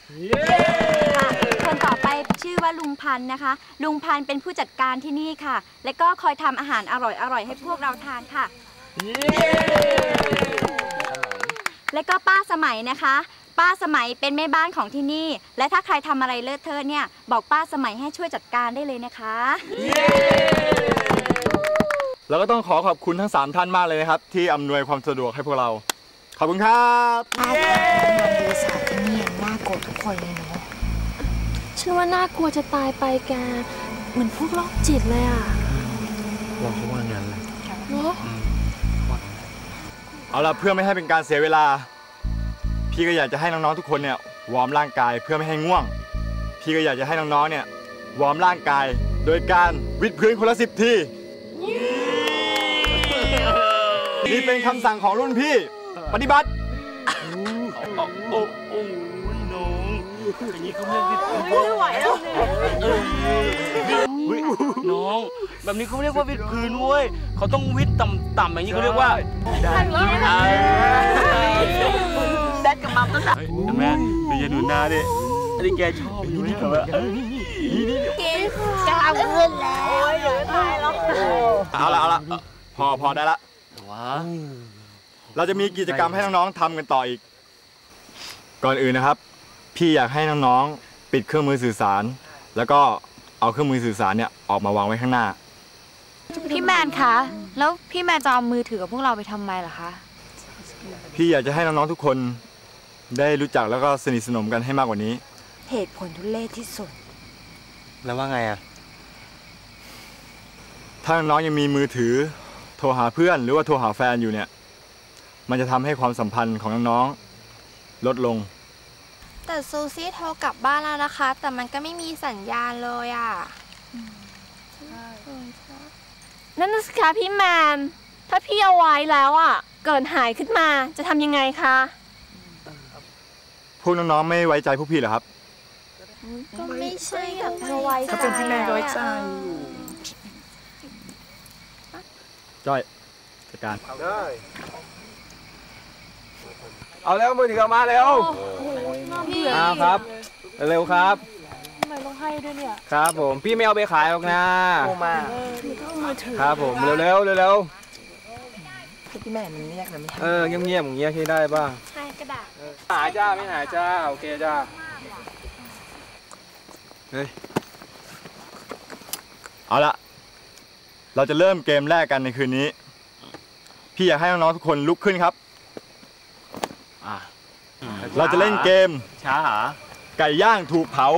คนต่อไปชื่อว่าลุงพันธ์นะคะลุงพันธ์เป็นผู้จัดการที่นี่ค่ะและก็คอยทำอาหารอร่อยๆให้พวกเราทานค่ะและก็ป้าสมัยนะคะป้าสมัยเป็นแม่บ้านของที่นี่และถ้าใครทำอะไรเลอะเทอะเนี่ยบอกป้าสมัยให้ช่วยจัดการได้เลยนะคะเราก็ต้องขอขอบคุณทั้งสามท่านมากเลยนะครับที่อำนวยความสะดวกให้พวกเราขอบคุณครับป้าบอกว่าบริษัทที่นี่น่ากลัวทุกคนเลยเนาะฉันว่าน่ากลัวจะตายไปแกเหมือนพวกโรคจิตเลยอ่ะว่าเขาว่างั้นเลยเนาะเอาล่ะเพื่อไม่ให้เป็นการเสียเวลาพี่ก็อยากจะให้น้องๆทุกคนเนี่ยวอร์มร่างกายเพื่อไม่ให้ง่วงพี่ก็อยากจะให้น้องๆเนี่ยวอร์มร่างกายโดยการวิดพื้นคนละสิบทีนี่เป็นคำสั่งของรุ่นพี่ปฏิบัติโอ้โอ้น้องอย่างนี้เขาเรียกวิดพื้นไม่ไหวแล้วน้องแบบนี้เขาเรียกว่าวิดพื้นเว้ยเขาต้องวิดต่ำๆอย่างนี้เขาเรียกว่าทำอย่างนี้นะแดดกับมัมต้องสั่งเห็นไหมดูยาหนุนหน้าดิอันนี้แกชอบอยู่นี่เหรอกินกล้ามขึ้นแล้วตายแล้วเอาละเอาละพอพอได้ละเราจะมีกิจกรรมให้น้องๆทำกันต่ออีก ก่อนอื่นนะครับ พี่อยากให้น้องๆปิดเครื่องมือสื่อสาร แล้วก็เอาเครื่องมือสื่อสารเนี่ยออกมาวางไว้ข้างหน้าพี่แมนคะแล้วพี่แมนจะเอามือถือกับพวกเราไปทำไมล่ะคะพี่อยากจะให้น้องๆทุกคนได้รู้จักแล้วก็สนิทสนมกันให้มากกว่านี้เหตุผลทุเรศที่สุดแล้วว่าไงอ่ะถ้าน้องยังมีมือถือโทรหาเพื่อนหรือว่าโทรหาแฟนอยู่เนี่ยมันจะทำให้ความสัมพันธ์ของน้องๆลดลงแต่ซูซี่โทรกลับบ้านแล้วนะคะ แต่มันก็ไม่มีสัญญาณเลยอ่ะนั่นน่ะสิคะพี่แมน ถ้าพี่เอาไว้แล้วอ่ะเกิดหายขึ้นมาจะทำยังไงคะพวกน้องๆไม่ไว้ใจพวกพี่เหรอครับก็ไม่ใช่กับเอาไว้เขาเป็นที่แม่ไว้ใจจ้อยจัดการได้เอาแล้วมือถือออกมาเร็วเอาครับเร็วครับทำไมต้องให้ด้วยเนี่ยครับผมพี่ไม่เอาไปขายหรอกนะโทรมาต้องมือถือครับผมเร็วเร็วเร็วเร็วพี่แม่มันเรียกนะไม่เออเงียบเงียบอย่างเงี้ยใช้ได้ป่ะใช่กระดาษหายจ้าไม่หายจ้าโอเคจ้าเฮ้ยเอาละเราจะเริ่มเกมแรกกันในคืนนี้พี่อยากให้น้องๆทุกคนลุกขึ้นครับเราจะเล่นเกมช้าหาไก่ย่างถูกเผา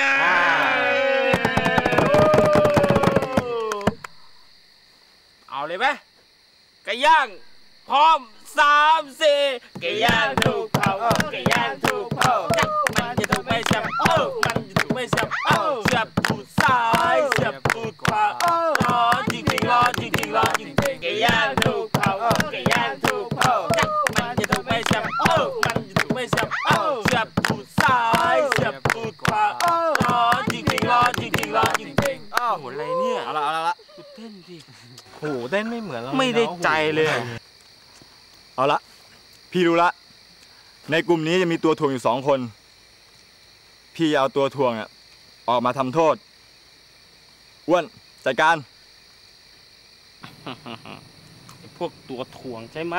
เอาเลยไหมไก่ย่างพร้อมสามสี่ไก่ย่างถูกเผาไก่ย่างถูกเผามันจะถูกไม่เสียบเออมันจะถูกไม่เสียบเออเสียบถูกซ้ายเสียบถูกขวาล้อจริงจริงล้อจริงจริงล้อจริงจริงไก่ย่างถูกเผาไก่ย่างถูกเผามันจะถูกไม่เสียบเออมันจะถูกไม่เสียบเออเสียบถูกซ้ายเสียบถูกขวาล้อจริงจริงล้อจริงจริงล้อจริงจริงอ้าวอะไรเนี่ยเอาละเอาละเต้นดิโอ้โหเต้นไม่เหมือนเราไม่ได้ใจเลยเอาละพี่รู้ละในกลุ่มนี้จะมีตัวถ่วงอยู่สองคนพี่เอาตัวถ่วงอะออกมาทำโทษอ้วนจัดการพวกตัวถ่วงใช่ไหม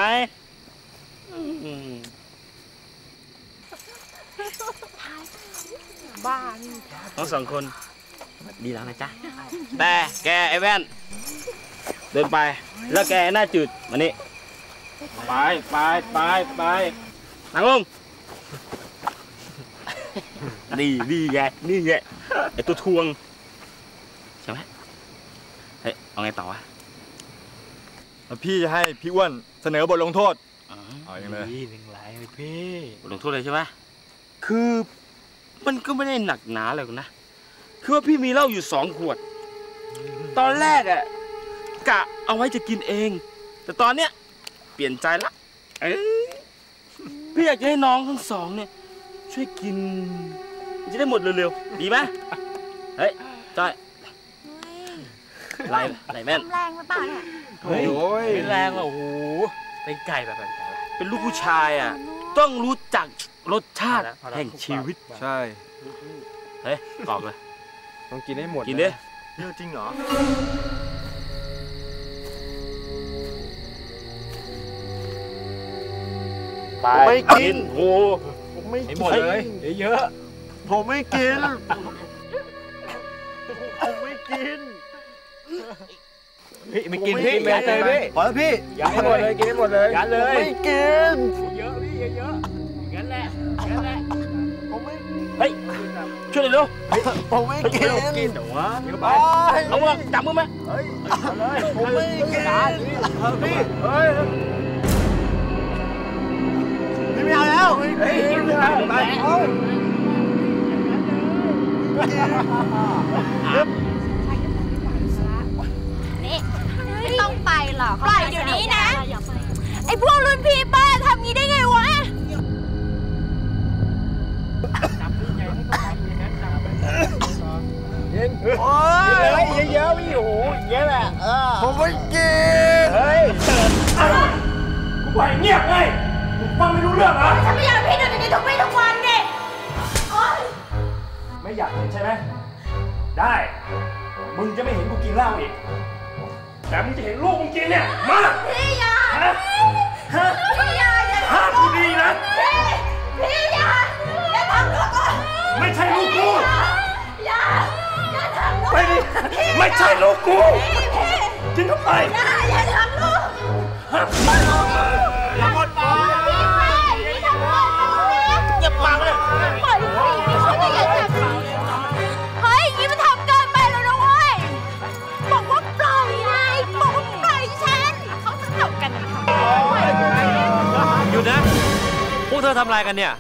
บ้าทั้งสองคนดีแล้วนะจ๊ะแต่แกไอ้แว่นเดินไปแล้วแกหน้าจืดมานี่ไปไปไปไปนั่งลงดีดีไงนี่ไงไอ้ตัวทวงใช่ไหมเฮ้ยเอาไงต่อวะแล้วพี่จะให้พี่อ้วนเสนอบทลงโทษเอาอย่างเลยหนึ่งไรเลยพี่บทลงโทษเลยใช่ไหมคือมันก็ไม่ได้หนักหนาเลยนะคือว่าพี่มีเหล้าอยู่สองขวดตอนแรกอะกะเอาไว้จะกินเองแต่ตอนเนี้ยเปลี่ยนใจละเอ้ยพี่อยากจะให้น้องทั้งสองเนี่ยช่วยกินจะได้หมดเร็วๆดีไหมเฮ้ยจ้อยไรไรแม่นแรงไปเปล่าเนี่ยเฮ้ยไม่แรงหรอกโอ้โหเป็นไก่แบบเป็นไก่เป็นลูกผู้ชายอ่ะต้องรู้จักรสชาติแห่งชีวิตใช่เฮ้ยกรอบเลยต้องกินให้หมดกินดิเยอะจริงเหรอผมไม่กินโอ้ผมไม่กินหมดเลยเยอะผมไม่กินผมไม่กินพี่ไม่กินพี่แม่เลยพี่พอแล้วพี่ยัดให้หมดเลยกินให้หมดเลยยัดเลยไม่กินเยอะพี่เยอะงั้นแหละงั้นแหละผมไม่เฮ้ยช่วยหน่อยเร็วผมไม่กินกินเดี๋ยววะเดี๋ยวไปเอามือจับมือไหมเฮ้ยเอาเลยผมไม่กินพี่เฮ้ยพี่ไม่เอาแล้วเฮ้ยไม่เอาไปนี่ไม่ต้องไปหรอกปล่อยเดี๋ยวนี้นะ ไอ้พวกรุ่นพี่ป้าทำงี้ได้ไงวะกินโอ้ยเยอะๆพี่โอ้โหอย่างเงี้ยแหละผมไม่กินเฮ้ยกูไปเงียบไงฟังไม่รู้เรื่องเหรอฉันไม่อยากพี่โดนอย่างนี้ทุกวี่ทุกวันเด็กไม่อยากเห็นใช่ไหมได้มึงจะไม่เห็นกูกินเหล้าอีกแต่มึงจะเห็นลูกมึงกินเนี่ยมาพี่ยาฮะฮะพี่ยาอย่าห้ามกูดีนะพี่ยาอย่าทำลูกกูไม่ใช่ลูกกูอย่าอย่าทำลูกไม่ไม่ใช่ลูกกูกินเข้าไปอย่าอย่าทำลูกอย่าหมดปากพี่ไปพี่ทำลูกอย่าปากเลยปล่อยพี่เขาไม่อยากจับเฮ้ยนี่มันทำเกินไปแล้วนะเว้ยบอกว่าปล่อยไงบอกว่าปล่อยฉันเขาจะตบกันหยุดนะพวกเธอทำอะไรกันเนี่ย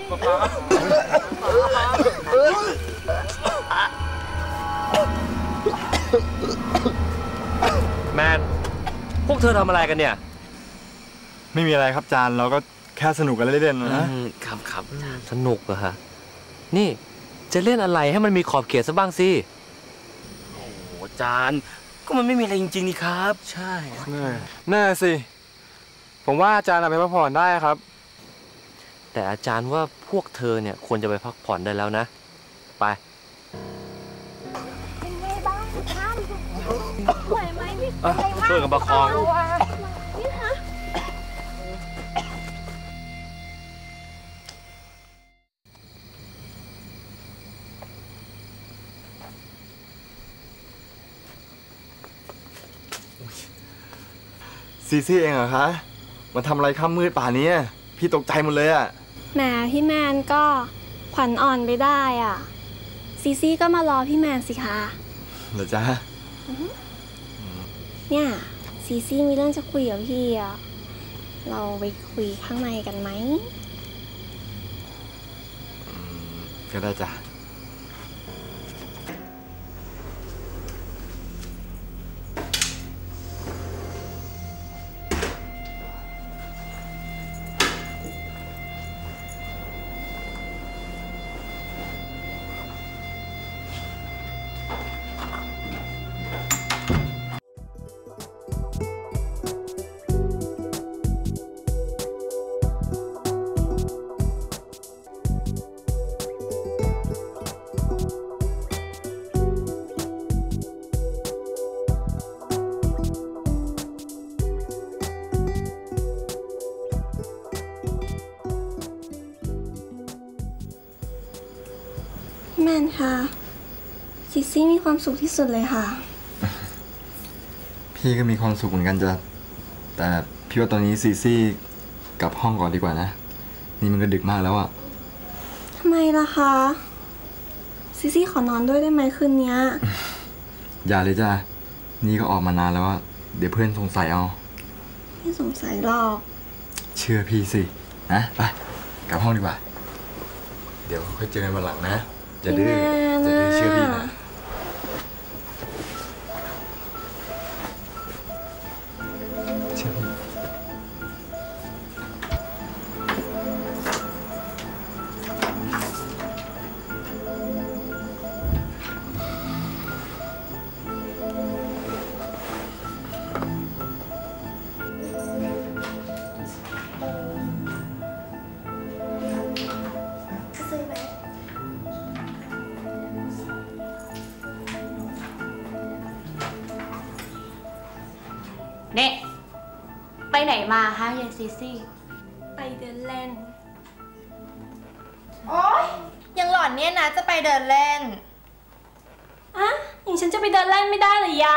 แมนพวกเธอทำอะไรกันเนี่ยไม่มีอะไรครับจานเราก็แค่สนุกกันเล่นๆนะครับครับสนุกเหรอฮะนี่จะเล่นอะไรให้มันมีขอบเขตซะบ้างสิโอ้โหจานก็มันไม่มีอะไรจริงๆนี่ครับใช่น่าสิผมว่าอาจารย์เอาไปพักผ่อนได้ครับแต่อาจารย์ว่าพวกเธอเนี่ยควรจะไปพักผ่อนได้แล้วนะไปเป็นไงบ้างท่านไหวไหมพี่ช่วยกันประคองนี่ฮะซีซี่เองเหรอคะมันทำอะไรค่ำมืดป่านนี้พี่ตกใจหมดเลยอะแหมพี่แมนก็ขวัญอ่อนไปได้อ่ะซีซี่ก็มารอพี่แมนสิคะเหรอจ๊ะเนี่ยซีซี่มีเรื่องจะคุยกับพี่อ่ะเราไปคุยข้างในกันไหมก็ได้จ้ะแมนค่ะซีซี่มีความสุขที่สุดเลยค่ะพี่ก็มีความสุขเหมือนกันจ้ะแต่พี่ว่าตอนนี้ซีซี่กลับห้องก่อนดีกว่านะนี่มันก็ดึกมากแล้วอะทำไมล่ะคะซีซี่ขอนอนด้วยได้ไหมคืนนี้อย่าเลยจ้ะนี่ก็ออกมานานแล้วอะเดี๋ยวเพื่อนสงสัยเอาไม่สงสัยหรอกเชื่อพี่สินะไปกลับห้องดีกว่าเดี๋ยวค่อยเจอกันวันหลังนะจะดื้อจะดื้อเชื่อพี่นะเชื่อพี่เนี่ยไปไหนมาฮะยายซีซี่ไปเดินเล่นโอ๊ยยังหล่อนเนี่ยนะจะไปเดินเล่นอะอย่างฉันจะไปเดินเล่นไม่ได้เหรอยะ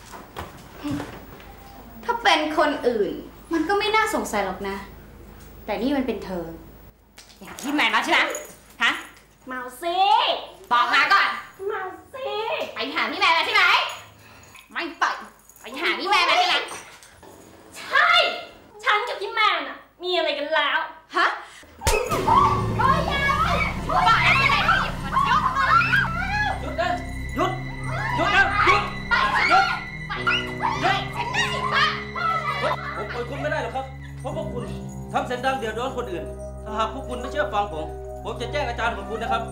ถ้าเป็นคนอื่นมันก็ไม่น่าสงสัยหรอกนะแต่นี่มันเป็นเธออย่างที่แมนมาใช่ไหมฮะเมาซี่บอกมาก่อนเมาซี่ไปหาพี่แมนมาใช่ไหมไม่ไปไปหาพี่แมนมาใช่ไหมใช่ฉันกับพี่แมนอะมีอะไรกันแล้วฮะโอ้ยยายบอกอะไรไปไหนหยุดนะหยุดหยุดนะหยุดหยุดหยุดฉันได้ปะผมปล่อยคุณไม่ได้หรอกครับเพราะพวกคุณทำเสียงดังเดือดร้อนคนอื่นถ้าหากพวกคุณไม่เชื่อฟังผมผมจะแจ้งอาจารย์ของคุณนะครับ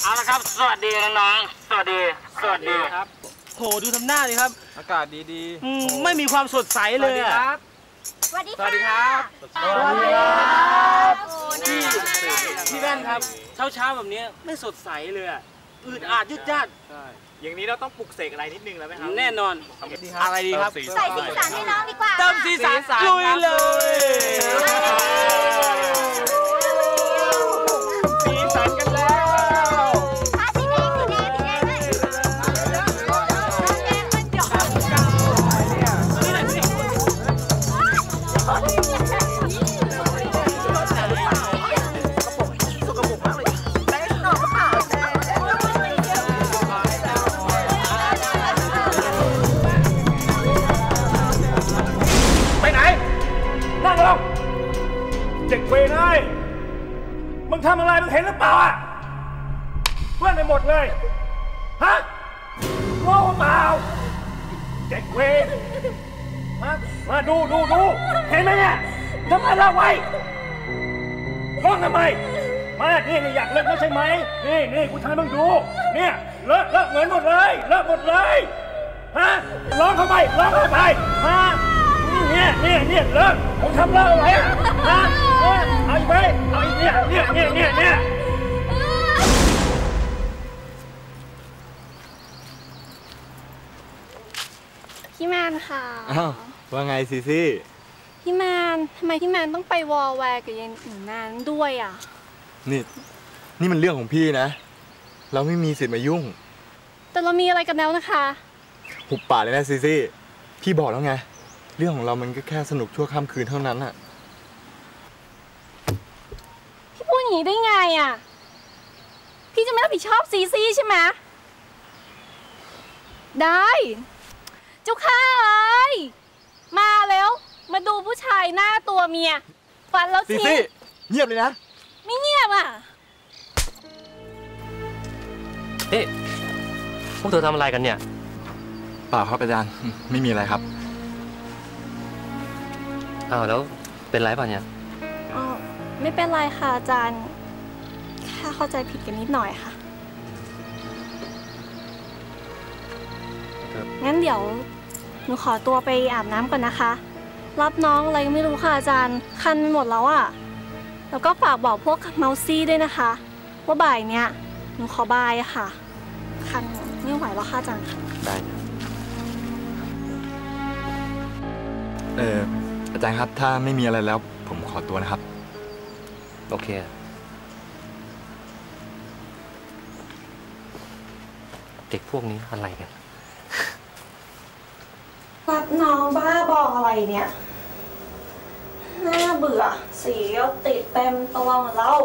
เอาละครับสวัสดีน้องๆสวัสดีสวัสดีครับโหดูทำหน้าดิครับอากาศดีๆไม่มีความสดใสเลยครับสวัสดีสวัสดีครับสวัสดีครับพี่พี่แว่นครับเช้าเช้าแบบนี้ไม่สดใสเลยอืดอาดยืดยาดอย่างนี้เราต้องปลุกเสกอะไรนิดนึงแล้วไหมครับแน่นอนอะไรดีครับใส่สีสันให้น้องดีกว่าเติมสีสันลุยเลยสีสันกันแล้วเด็กเวรไอ้มึงทำอะไรมึงเห็นหรือเปล่าอ่ะเพื่อนไปหมดเลยฮะโง่เปล่าเด็กเวรมามาดูดูดูเห็นไหมเนี่ยทำไมเราไว้ร้องทำไมมานี่นี่อยากเลิกแล้วใช่ไหมนี่นี่กูทำให้มึงดูเนี่ยเลิกเลิกเหมือนหมดเลยเลิกหมดเลยฮะร้องทำไมร้องทำไมฮะเนี่ยเนี่ยเนี่ยเลิกผมทำเลิกอะไรอ่ะฮะเอาอีกไหมเอาอีกเนี่ยเนี่ยเนี่ยเนี่ยเนี่ยพี่แมนค่ะอ้าวว่าไงซีซี่พี่แมนทำไมพี่แมนต้องไปวอลแวร์กับยายหนูนาด้วยอ่ะนี่นี่มันเรื่องของพี่นะเราไม่มีสิทธิ์มายุ่งแต่เรามีอะไรกันแล้วนะคะหุบปากเลยนะซีซี่พี่บอกแล้วไงเรื่องของเรามันก็แค่สนุกชั่วข้ามคืนเท่านั้นอะพี่พูดอย่างนี้ได้ไงอ่ะพี่จะไม่รับผิดชอบซีซีใช่ไหมได้เจ้าข้าเอ้ยมาแล้วมาดูผู้ชายหน้าตัวเมียฟันแล้วซีทิ้งซี่เงียบเลยนะไม่เงียบอ่ะเอ๊ะพวกเธอทำอะไรกันเนี่ยเปล่าครับอาจารย์ไม่มีอะไรครับอ้าวแล้วเป็นไรป่ะเนี่ยอ๋อไม่เป็นไรค่ะอาจารย์แค่เข้าใจผิดกันนิดหน่อยค่ะงั้นเดี๋ยวหนูขอตัวไปอาบน้ำก่อนนะคะ รับน้องอะไรไม่รู้ค่ะอาจารย์คันไปหมดแล้วอะแล้วก็ฝากบอกพวกเมาซี่ด้วยนะคะว่าบ่ายเนี้ยหนูขอบายอะค่ะคันไม่ไหวแล้วค่ะอาจารย์ค่ะได้เอออาจารย์ครับถ้าไม่มีอะไรแล้วผมขอตัวนะครับโอเคเด็กพวกนี้อะไรกันรับน้องบ้าบอกอะไรเนี่ยน่าเบื่อสีก็ติดเต็มตัวหมดแล้ว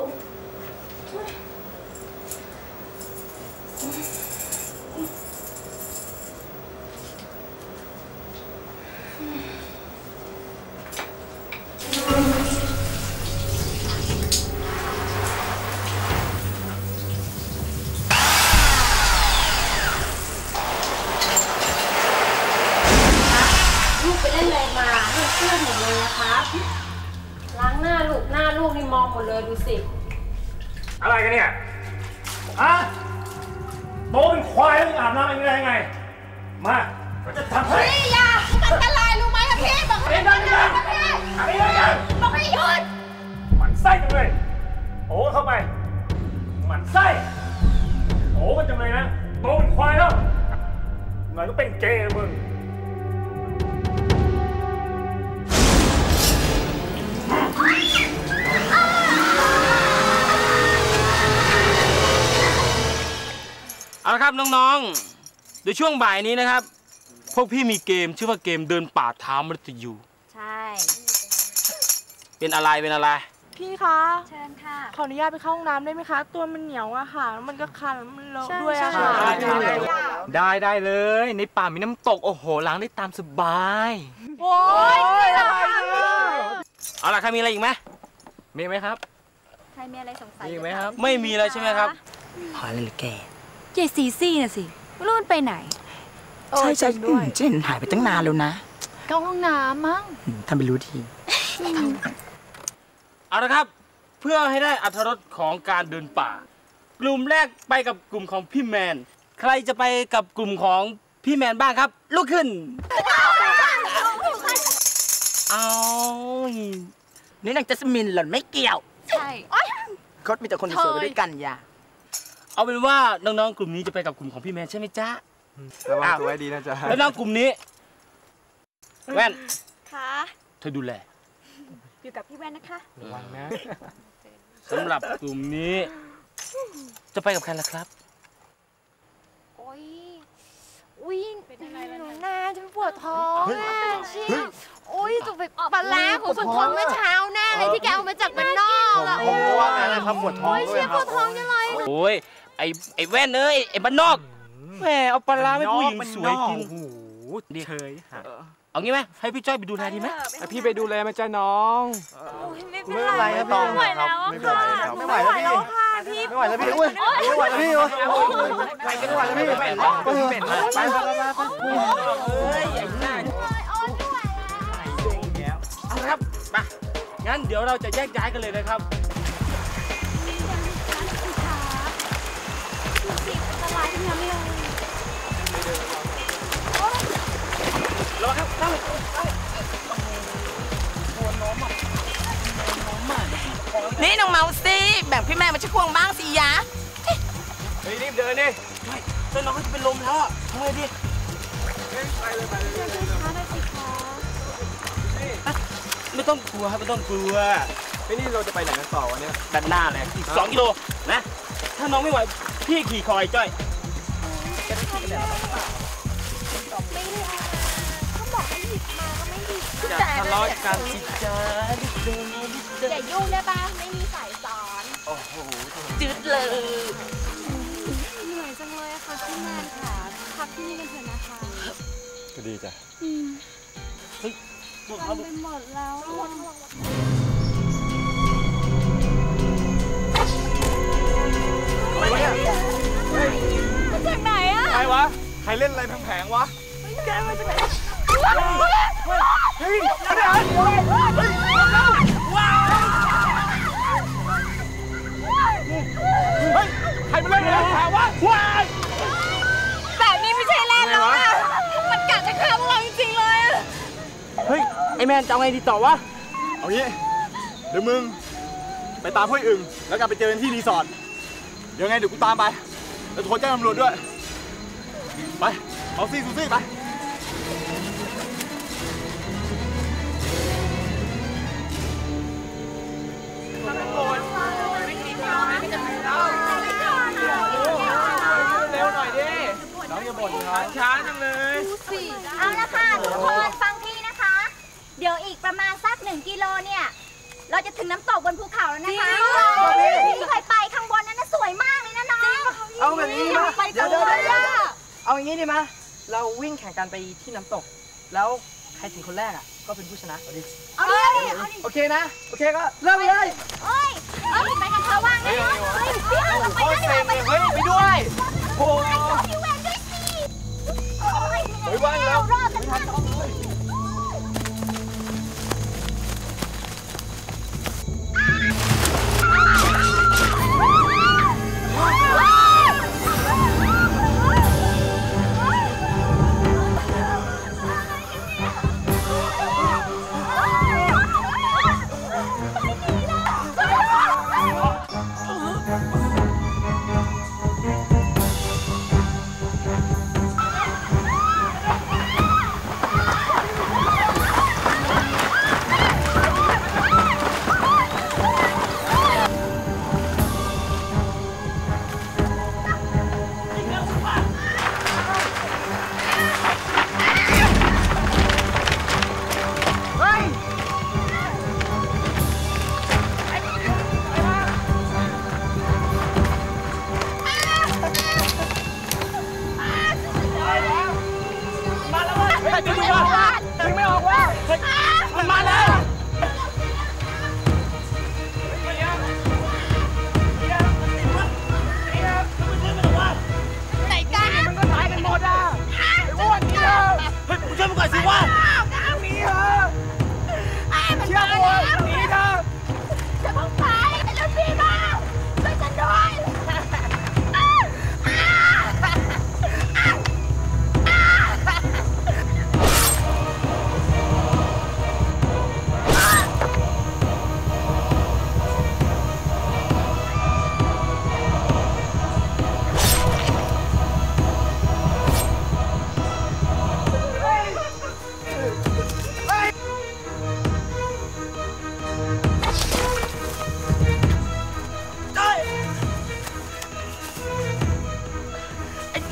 ลูกไปเล่นอะไรมาลูกเสื้อหมดเลยนะครับล้างหน้าลูกหน้าลูกนี่มองหมดเลยดูสิอะไรกันเนี่ยฮะโตเป็นควายแล้วอาบน้ำยังไงไงมาเราจะทำให้พี่อย่าอันตรายรู้ไหมครับพี่บอกให้หยุดนะพี่บอกให้หยุดหมั่นไส้จังเลยโอ้เข้าไปหมั่นไส้โอ้กันจังเลยนะโตเป็นควายแล้วหน่อยก็เป็นเกย์มึงเอาละครับน้องๆเดี๋ยวช่วงบ่ายนี้นะครับพวกพี่มีเกมชื่อว่าเกมเดินป่าท้ามฤตยูใช่เป็นอะไรเป็นอะไรพี่คะเชิญค่ะขออนุญาตไปเข้าห้องน้ำได้ไหมคะ ตัวมันเหนียวอะค่ะแล้วมันก็คันมันเลอะใช่ด้วยอะใช่ค่ะได้ได้เลยในป่ามีน้ำตกโอ้โหล้างได้ตามสบายโอ้ยอะไรเอาล่ะใครมีอะไรอีกไหมมีไหมครับใครมีอะไรสงสัยมีไหมครับไม่มีเลยใช่ไหมครับพอแล้วหรือแกยายซีซี่น่ะสิไม่รู้มันไปไหนใช่ใช่เช่นหายไปตั้งนานแล้วนะเข้าห้องน้ำมั้งทำไปรู้ทีเอาละครับเพื่อให้ได้อรรถรสของการเดินป่ากลุ่มแรกไปกับกลุ่มของพี่แมนใครจะไปกับกลุ่มของพี่แมนบ้างครับลุกขึ้นเอานี่นางจัสมินหล่อนไม่เกี่ยวใช่เขามีแต่คนสวยๆด้วยกันอย่าเอาเป็นว่าน้องๆกลุ่มนี้จะไปกับกลุ่มของพี่แมนใช่ไหมจ๊ะระวังตัวให้ดีนะจ๊ะแล้วน้องกลุ่มนี้แว่นค่ะเธอดูแลอยู่กับพี่แว่นนะคะระวังนะสำหรับกลุ่มนี้จะไปกับใครล่ะครับโอ้ยอุ้ยเป็นยังไงล่ะหนูนาฉันปวดท้องแน่ชิโอ้ยตัวไปปลาล้าของสุนทรเมื่อเช้าแน่เลยที่แกเอามาจากบ้านนอกอะผมว่าไงนะครับปวดท้องด้วยครับปวดท้องยังไงโอ้ยไอ้ไอ้แว่นเอ้ยไอ้บ้านนอกแหมเอาปลาล้าไม่ผู้หญิงสวยกินโอ้โหเฉยเอางี้ไหมให้พี่จ้อยไปดูแลดีไหมพี่ไปดูแลไหมจ้าน้องไม่เป็นไรครับไม่ไหวแล้วไม่ไหวแล้วไม่ไหวแล้วพี่ไม่ไหวแล้วพี่อุ้ยไม่ไหวแล้วพี่ไม่ไหวแล้วพี่ไปไปไปเฮ้ยไอ้หน้าเอาละครับมางั้นเดี๋ยวเราจะแยกย้ายกันเลยนะครับรอครับตั้งนี่น้องเมาซี่แบ่งพี่แม่มาช่วยควงบ้างสิยะเฮ้ยรีบเดินดิจนน้องเขาจะเป็นลมแล้วอ่ะทำไงดีไปเลยไปเลยไม่ต้องกลัวครับไม่ต้องกลัวไอ้นี่เราจะไปไหนกันต่อวันนี้ด้านหน้าเลยอีกสองกิโลนะถ้าน้องไม่ไหวพี่ขี่คอยจ้อยอย่าทะเลาะกันสิจ๊ะอย่ายุ่งได้ป่ะไม่มีสายสอนโอ้โหจืดเลยเหนื่อยจังเลยค่ะพี่แมนค่ะพักที่นี่กันเถอะนะคะก็ดีจ้ะเฮ้ยทำไปหมดแล้วอะไรเนี่ยมาจากไหนอะใครวะใครเล่นอะไรแผงๆวะแกมาจากไหนเฮ้ยอาจารย์เฮ้ยว้าวเฮ้ยใครมาเล่นอะไรแผงวะว้าวแบบนี้ไม่ใช่แล่นแล้วอะมันกัดจะฆ่าพวกเราจริงๆเลยเฮ้ยไอ้แมนจะเอาไงดีต่อวะเอางี้เดี๋ยวมึงไปตามพวกอึ่งแล้วกลับไปเจอกันที่รีสอร์ทเดี๋ยวไงเดี๋ยวกูตามไปแล้วโทรแจ้งตำรวจด้วยไปเอาซี่ซูซี่ไปเร็วหน่อยดิน้องอย่าบ่นช้าจังเลยเอาละค่ะทุกคนฟังพี่นะคะ เดี๋ยวอีกประมาณสักหนึ่งกิโลเนี่ยเราจะถึงน้ำตกบนภูเขาแล้วนะคะพี่เคยไปข้างบนนั้นนะสวยมากเลยนะน้องเอาแบบนี้มาเดี๋ยวเอาอย่างนี้ดีไหมเราวิ่งแข่งกันไปที่น้ำตกแล้วใครถึงคนแรกอ่ะก็เป็นผู้ชนะเอาดิเอาดิเอาดิโอเคนะโอเคก็เริ่มเลยเฮ้ยเฮ้ยไปกันเธอว่างนะเฮ้ยพี่เราไปกันเลยเฮ้ยไปด้วยโอ้ยพี่แวนด้วยสิโอ้ยเฮ้ยว่างแล้วรอกันมาก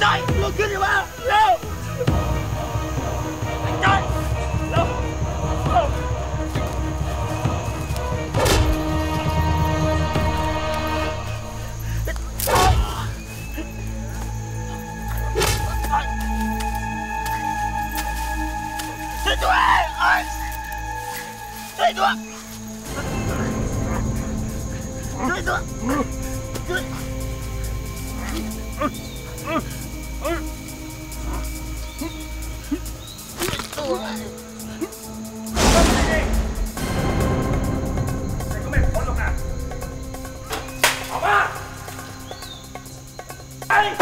อยลุกขึ้นดิวะเร็วไอ้จอยเร็วเร็วช่วยด้วยไอ้ช่วยด้วยช่วยด้วยช่วยแต่ก็ไม่พ้นหรอกนะออกมาไอ้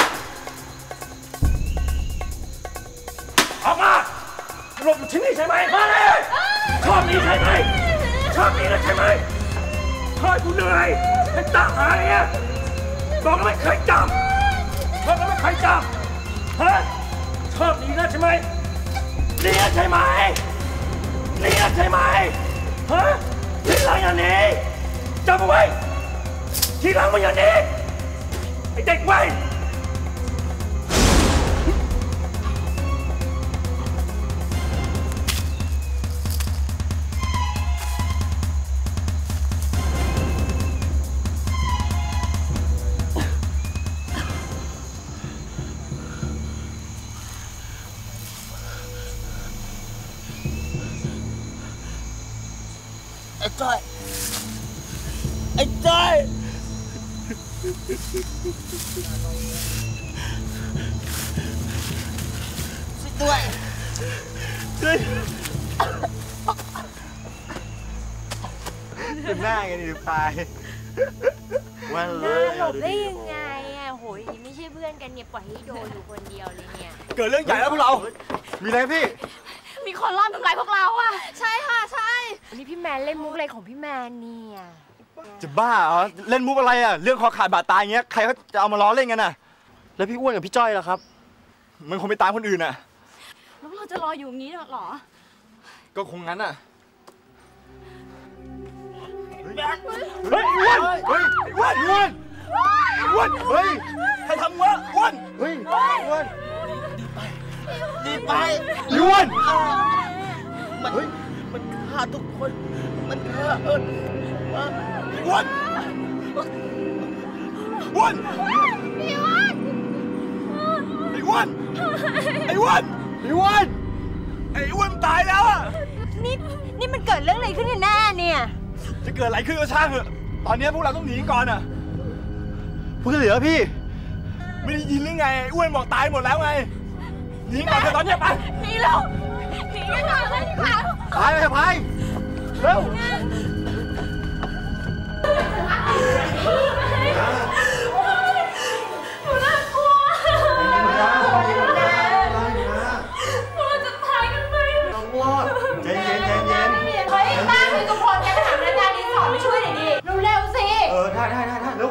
ออกมาหลบอยู่ที่นี่ใช่ไหมมาเลยชอบนี้ใช่ไหมชอบนี้นะใช่ไหมคอยกูเหนื่อยให้ตามหาเนี่ยบอกแล้วไม่เคยจำบอกแล้วไม่เคยจำฮะชอบนี้นะใช่ไหมเรียนใช่ไหมเรียนใช่ไหมฮะทีหลังอย่างนี้จำเอาไว้ทีหลังมันอย่างนี้ไอ้เด็กไว้ไอ้จ้อยไอ้จ้อยช่วยด้วยช่วยเป็นหน้าไงดิพายว่าเลน่าย หลบได้ยังไงอ่ะโหยไม่ใช่เพื่อนกันเนี่ยปล่อยให้โดนอยู่คนเดียวเลยเนี่ยเกิดเรื่องใหญ่แล้วพวกเรา มีอะไรพี่มีคนรอบทำลายพวกเราอ่ะใช่ค่ะใช่วันนี้พี่แมนเล่นมุกอะไรของพี่แมนเนี่ยจะบ้าเหรอ เล่นมุกอะไรอ่ะ เรื่องคอขาดบาดตายอย่างเงี้ย ใครเขาจะเอามาล้อเล่นกันน่ะ แล้วพี่อ้วนกับพี่จ้อยล่ะครับ มันคงไปตามคนอื่นน่ะแล้วเราจะรออยู่อย่างนี้เหรอก็คงงั้นน่ะเฮ้ยอ้วนเฮ้ยอ้วนอ้วนอ้วนเฮ้ยใครทำวะอ้วนเฮ้ยอ้วนดีไปอ้วนมันมันฆ่าทุกคนมันฆ่าเอออ้วนอ้วนไอ้อ้วนไอ้อ้วนไอ้อ้วนไอ้อ้วนตายแล้วอ่ะนี่นี่มันเกิดเรื่องอะไรขึ้นกันแน่เนี่ยจะเกิดอะไรขึ้นก็ช่างเถอะ ตอนนี้พวกเราต้องหนีก่อนอ่ะพวกเหลือพี่ ไม่ได้ยินหรือไงอ้วนบอกตายหมดแล้วไง หนีก่อนเถอะตอนนี้ไปหนีแล้วหนีกันก่อนเลยดีกว่าไปไปไปเร็วหนูน่ากลัวเราจะตายกันไหมต้องรอดใจเย็นใจเย็นเฮ้ยป้าคือทุกคนแกไปถามพนักงานรีสอร์ทมาช่วยหน่อยดิเร็วๆสิเออได้ได้ได้ได้เร็ว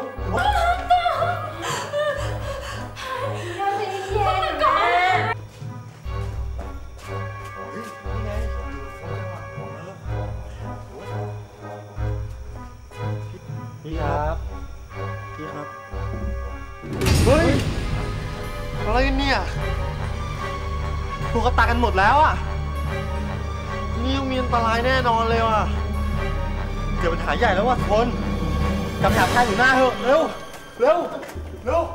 พี่ครับ พี่ครับ เฮ้ย อะไรกันเนี่ยพวกเขาตายกันหมดแล้วอ่ะ นี่ยังมีอันตรายแน่นอนเลยว่ะเกิดปัญหาใหญ่แล้วว่ะทุกคนกลับไปหาพายอยู่หน้าเถอะเร็วเร็วเร็ว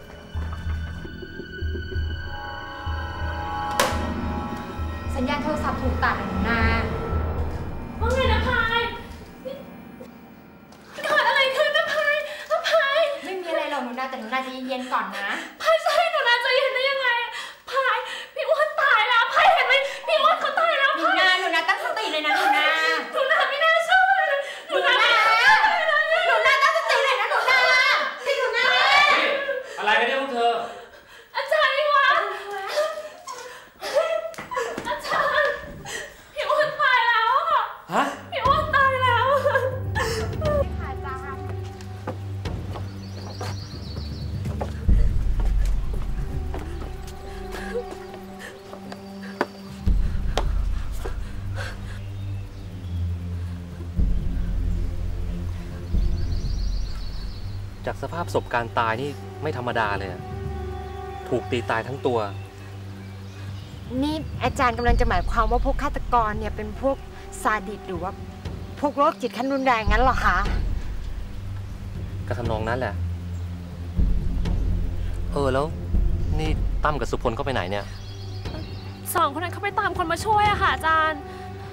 สัญญาณโทรศัพท์ถูกตัดนะว่าไงนะพายเกิดอะไรขึ้นนะพายนะพายไม่มีอะไรหรอกหนูนาแต่หนูนาจะเย็นๆก่อนนะพายจะให้หนูนาใจเย็นได้ยังไงอะพายพี่อ้วนตายแล้วพายเห็นไหมพี่อ้วนเขาตายแล้วหนูพายนาหนูนาตั้งสติเลยนะหนูนาหนูนาไม่น่าเชื่อเลยหนูนาหนูนาตั้งสติเลยนะหนูนาพี่หนูนาอะไรกันเนี่ยพวกเธออาจารย์นี่วะอาจารย์พี่อ้วนตายแล้วอะฮะพี่อ้วนตายแล้วค่ะอาจารย์จากสภาพศพการตายนี่ไม่ธรรมดาเลยอะถูกตีตายทั้งตัวนี่อาจารย์กำลังจะหมายความว่าพวกฆาตกรเนี่ยเป็นพวกซาดิสหรือว่าพวกโรคจิตขั้นรุนแรงงั้นเหรอคะก็ทำนองนั้นแหละ เออแล้วนี่ตั้มกับสุพลเขาไปไหนเนี่ยสองคนนั้นเขาไปตามคนมาช่วยอะค่ะอาจารย์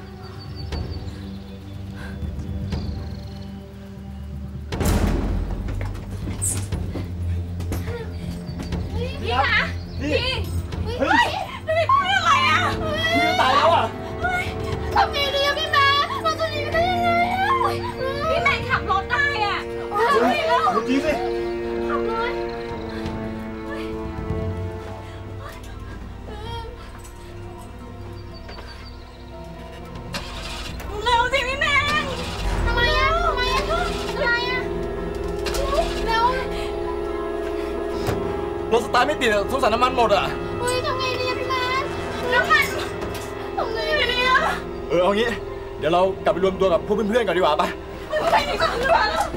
พี่คะพี่เฮ้ยพี่พูดอะไรอ่ะพี่ตายแล้วอ่ะทำไงดีอะพี่แม่เราจะหนีได้ยังไงอ่ะพี่แม่ขับรถได้อ่ะทำไงแล้วจริงสิขับเลยเร็วสิพี่แม่ทำไมอ่ะทำไมอ่ะทำไมอ่ะเร็วรถสตาร์ทไม่ติดอะทุกสารน้ำมันหมดอะเฮ้ยทำไงดีอะพี่แมนน้ำมันทำไงดีอะเออเอางี้เดี๋ยวเรากลับไปรวมตัวกับพวกเพื่อนๆก่อนดีกว่าปะไปดีกว่าดีกว่าแล้ว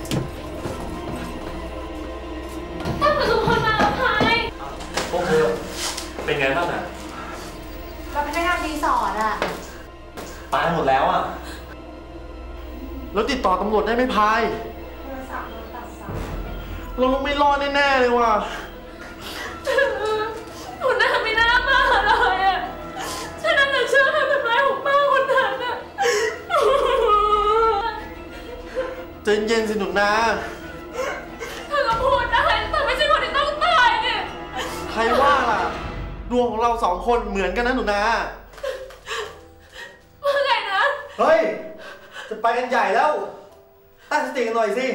ถ้าเกิดสุพลมาแล้วใครพวกเธอเป็นไงบ้างอะเราพนักงานรีสอร์ทอะตายหมดแล้วอ่ะแล้วติดต่อตำรวจได้ไหมพายโทรศัพท์โดนตัดสายเราไม่รอดแน่ๆเลยว่ะหนูน่าไม่น่ามาเลยอะฉันน่าจะเชื่อคำทำร้ายของป้าคนนั้นอะใจเย็นสิหนูนาเธอก็พูดได้แต่ไม่ใช่คนที่ต้องตายเนี่ยใครว่าล่ะ ดวงของเราสองคนเหมือนกันนะหนูนาว่าไงนะเฮ้ย จะไปกันใหญ่แล้ว ตั้งสติกันหน่อยสิ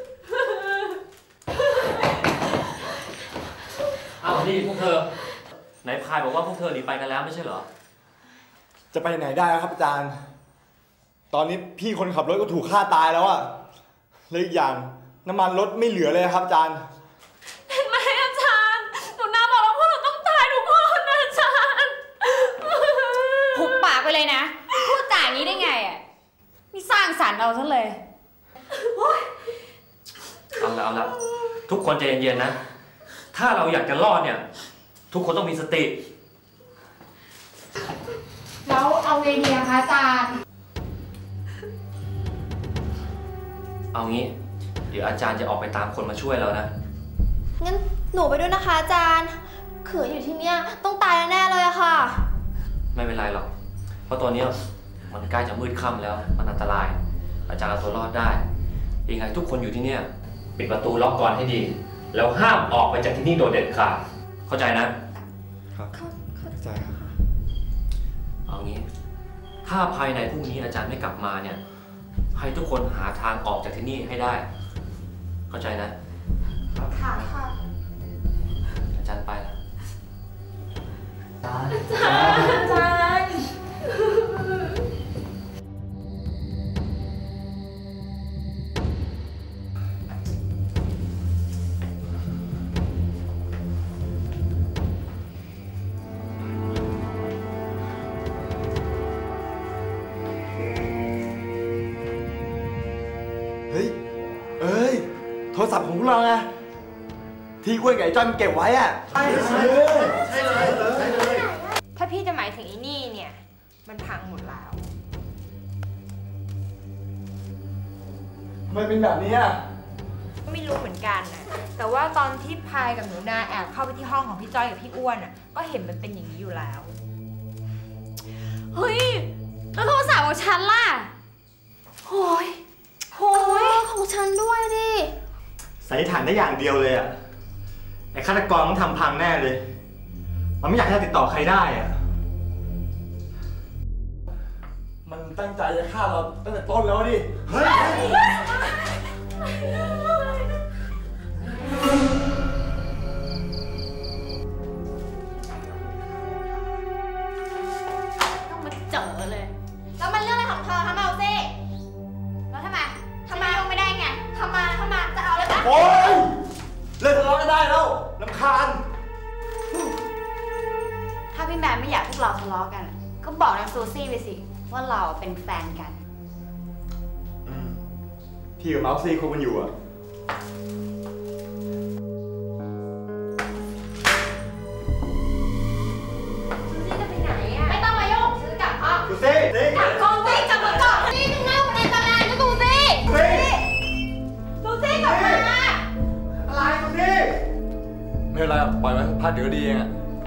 อ้าวนี่พวกเธอไหนพายบอกว่าพวกเธอหนีไปกันแล้วไม่ใช่เหรอจะไปไหนได้ครับอาจารย์ ตอนนี้พี่คนขับรถก็ถูกฆ่าตายแล้วอะและอีกอย่างน้ำมันรถไม่เหลือเลยครับอาจารย์เห็นไหมอาจารย์หนูน่าบอกว่าพวกเราต้องตายทุกคนนะอาจารย์หุบปากไปเลยนะ พูดจาอย่างนี้ได้ไงอ่ะนี่สร้างสรรค์เราซะเลยเอาละเอาละทุกคนใจเย็นๆนะ ถ้าเราอยากจะรอดเนี่ย ทุกคนต้องมีสติแล้วเอาไงดีอะคะอาจารย์เอางี้ เดี๋ยวอาจารย์จะออกไปตามคนมาช่วยเรานะงั้นหนูไปด้วยนะคะอาจารย์ขืนอยู่ที่เนี้ยต้องตายแน่ๆเลยอะค่ะไม่เป็นไรหรอก เพราะตัวเนี้ยมันใกล้จะมืดค่ำแล้ว มันอันตราย อาจารย์เอาตัวรอดได้ ยังไงทุกคนอยู่ที่เนี่ยปิดประตูล็อกกลอนให้ดี แล้วห้ามออกไปจากที่นี่โดยเด็ดขาด เข้าใจนะครับเข้าใจครับเอางี้ ถ้าภายในพรุ่งนี้อาจารย์ไม่กลับมาเนี่ย ให้ทุกคนหาทางออกจากที่นี่ให้ได้ เข้าใจนะค่ะค่ะอาจารย์ไปแล้วอาจารย์อาจารย์เฮ้ย เอ้ย โทรศัพท์ของพวกเราไง ที่อ้วนกับไอ้จ้อยมันเก็บไว้อะใช่ใช่เลยใช่เลยใช่เลยถ้าพี่จะหมายถึงไอ้นี่เนี่ย มันพังหมดแล้วทำไมเป็นแบบนี้อ่ะไม่รู้เหมือนกันนะแต่ว่าตอนที่พายกับหนูนาแอบเข้าไปที่ห้องของพี่จ้อยกับพี่อ้วนอ่ะ ก็เห็นมันเป็นอย่างนี้อยู่แล้วเฮ้ย แล้วโทรศัพท์ของฉันล่ะโอ้ยโอ้ยของฉันด้วยดิสันนิษฐานได้อย่างเดียวเลยอ่ะ ไอ้ฆาตกรต้องทำพังแน่เลย มันไม่อยากให้เราติดต่อใครได้อ่ะมันตั้งใจจะฆ่าเราตั้งแต่ต้นแล้วดิ เฮ้ยต้องมาเจอเลยแล้วมันเรื่องอะไรของเธอคะเมาซี่แล้วทำไมทำไมไม่ได้ไงทำไมทำไมจะเอาอะไรปะโอ๊ย เลิกทะเลาะกันได้แล้วรำคาญถ้าพี่แมนไม่อยากพวกเราทะเลาะกันอะก็บอกนางซูซี่ไปสิ ว่าเราเป็นแฟนกันพี่กับเมาส์ซี่คบกันอยู่อ่ะโกซี่กลับมาก่อนนี่ถึงหน้าวันอันตรายนะตูซี่ตูซี่กลับมาอะไรตูซี่ไม่เป็นไรปล่อยไว้พลาดเดี๋ยวดีเองอะ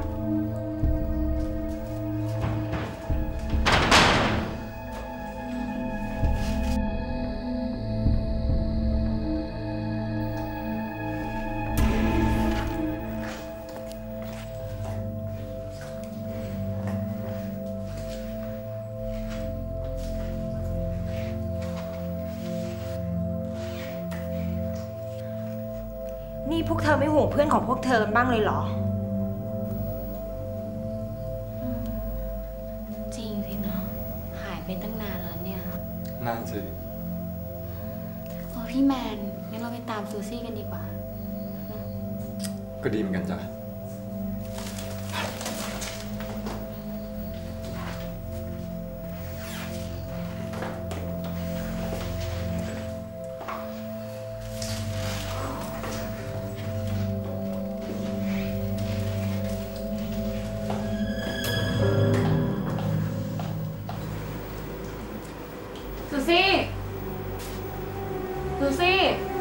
นี่พวกเธอไม่ห่วงเพื่อนของพวกเธอกันบ้างเลยเหรอจริงสิเนาะหายไปตั้งนานแล้วเนี่ยนั่นสิโอ้พี่แมนงั้นเราไปตามซูซี่กันดีกว่าก็ดีเหมือนกันจ้ะซูซี่ซูซี่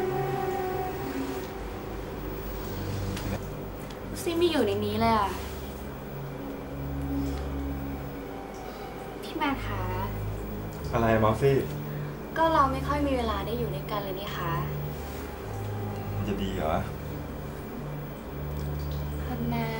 ซูซี่ไม่อยู่ในนี้เลยอ่ะพี่แมนคะอะไรมอสซี่ก็เราไม่ค่อยมีเวลาได้อยู่ด้วยกันเลยนี่คะมันจะดีเหรอคุณแม่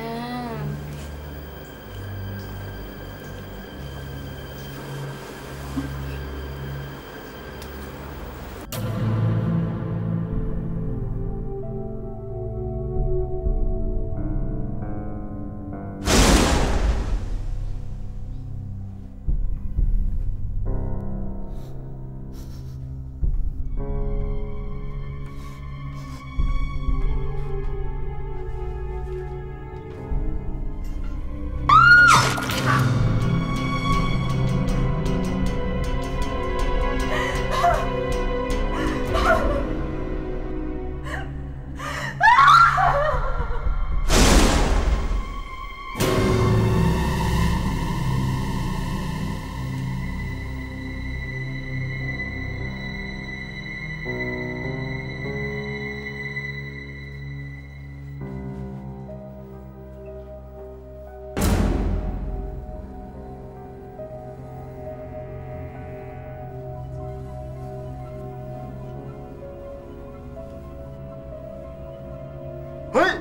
เฮ้ย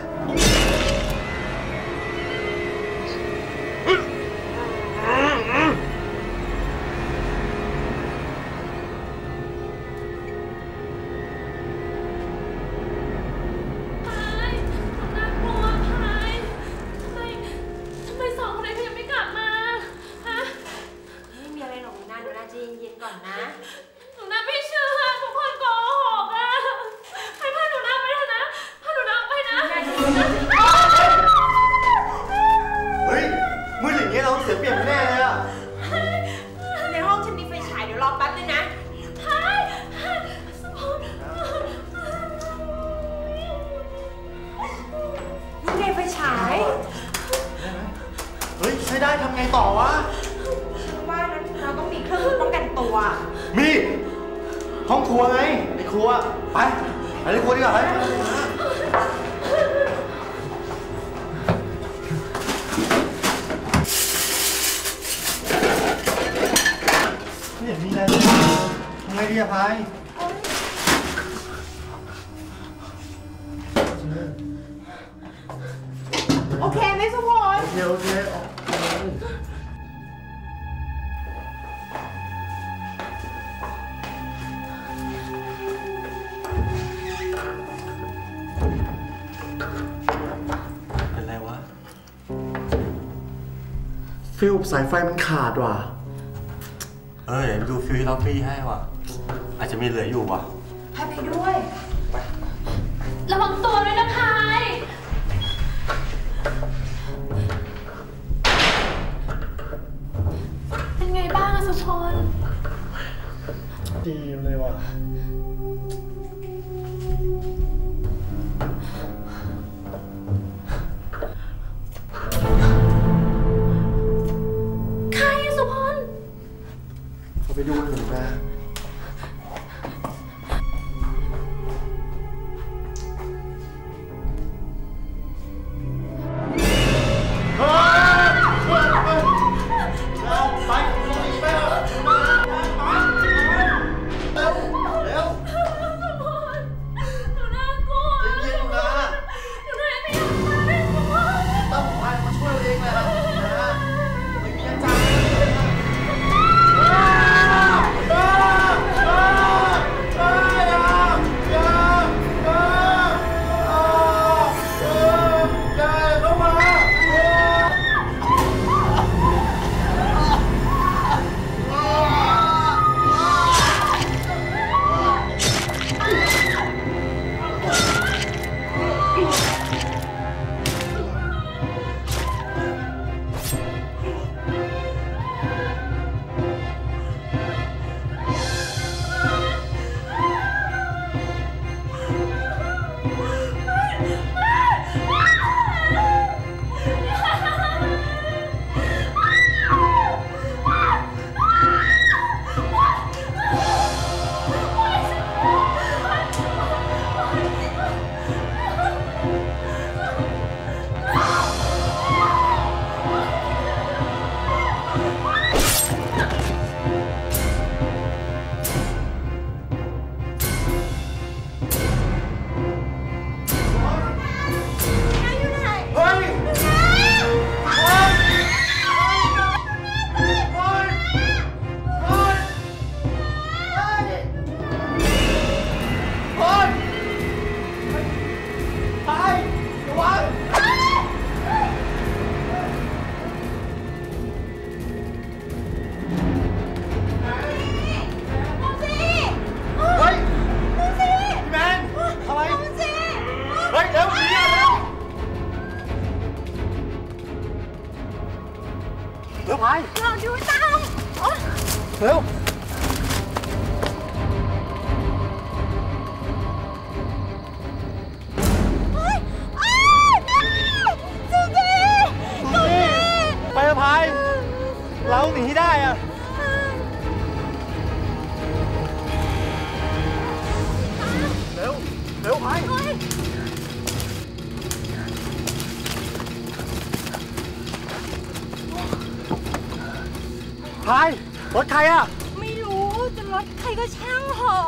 ห้องครัวไงในครัวไปไปในครัวดีกว่าไปไม่เห็นมีอะไรเลยทำไงดีอะพายโอเคไหมสุพลโอเคโอเคฟิวสายไฟมันขาดว่ะเออเดี๋ยวดูฟิวที่ล็อบบี้ให้ว่ะอาจจะมีเหลืออยู่ว่ะพายไปด้วยระวังตัวด้วยนะพายเป็นไงบ้างอะสุพลดีเลยว่ะนะ เร็วไปอภัยเราหนีได้อะเร็วเร็วไปพายรถใครอ่ะไม่รู้จะรถใครก็ช่างเหอะ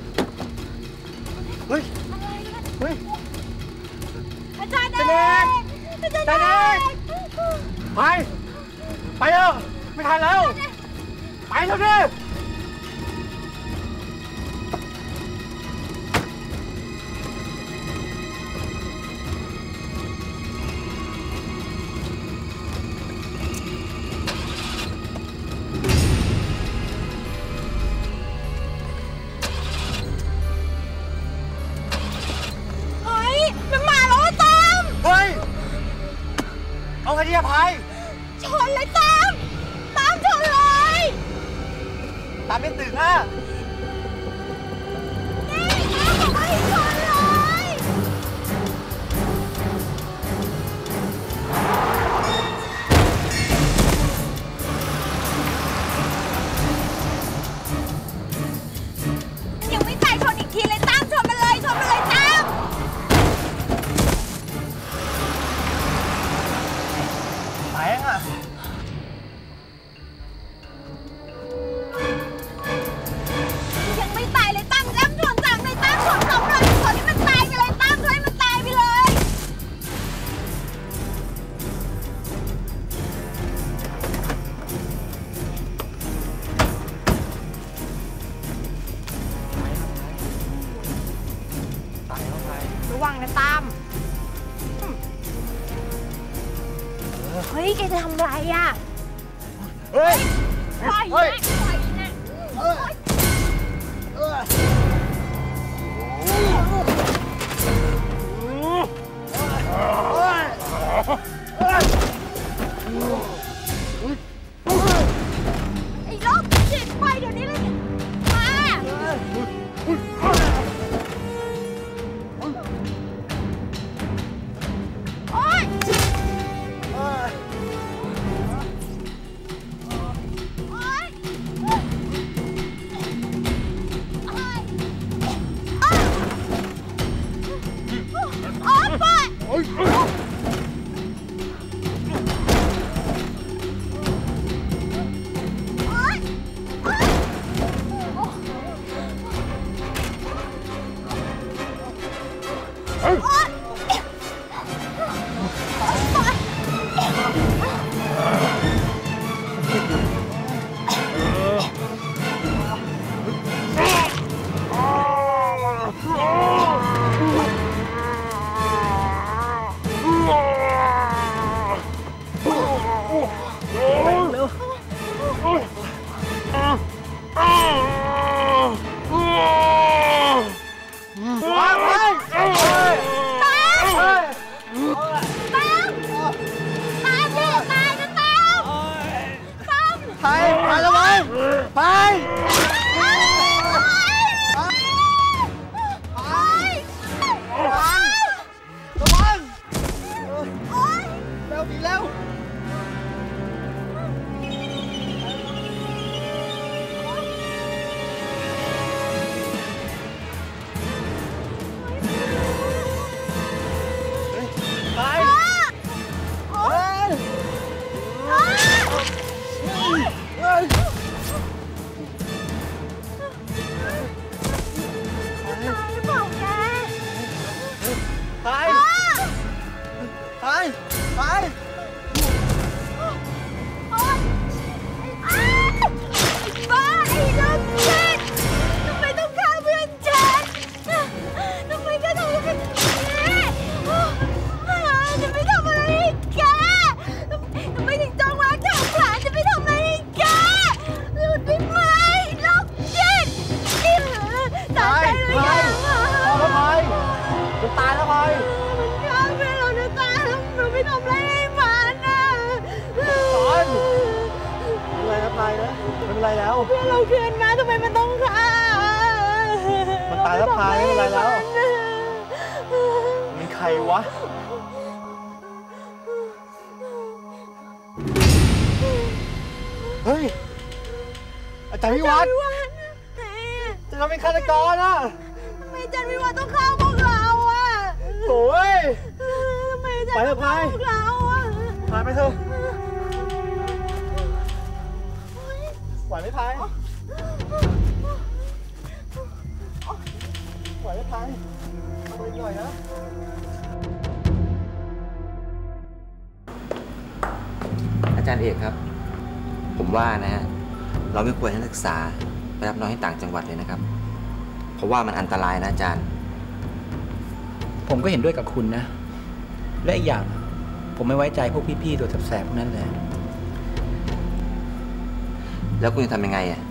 เฮ้ยเฮ้ยอาจารย์เดชอาจารย์เดชไปไปเถอะไม่ทันแล้วไปเถอะดิเอาไงดีอะพายชนเลยตามตามชนเลยตามไม่ถึงอ่ะนี่ตามบอกให้ชนเลยยังไม่ตายชนอีกทีเลยตามชนมาเลยชนมาเลยตามแรงอ่ะยังไม่ตายเลยตั้งตั้งชนตั้งเลยตั้งชนสองเลยชนให้มันตายไปเลยตั้งชนให้มันตายไปเลยระวังนะตั้มเฮ้ยแกจะทำอะไรอ่ะเฮ้ยปล่อยนะปล่อยนะเฮ้ยเออไอ้โรคจิตไปเดี๋ยวนี้เลยมาโอ๊ยโอ๊ยอาจารย์เอกครับ ผมว่านะฮะเราไม่ควรให้นักศึกษาไปรับน้องให้ต่างจังหวัดเลยนะครับ เพราะว่ามันอันตรายนะอาจารย์ผมก็เห็นด้วยกับคุณนะ และอีกอย่างผมไม่ไว้ใจพวกพี่ๆตัวแสบๆพวกนั้นเลยแล้วคุณจะทำยังไงอ่ะ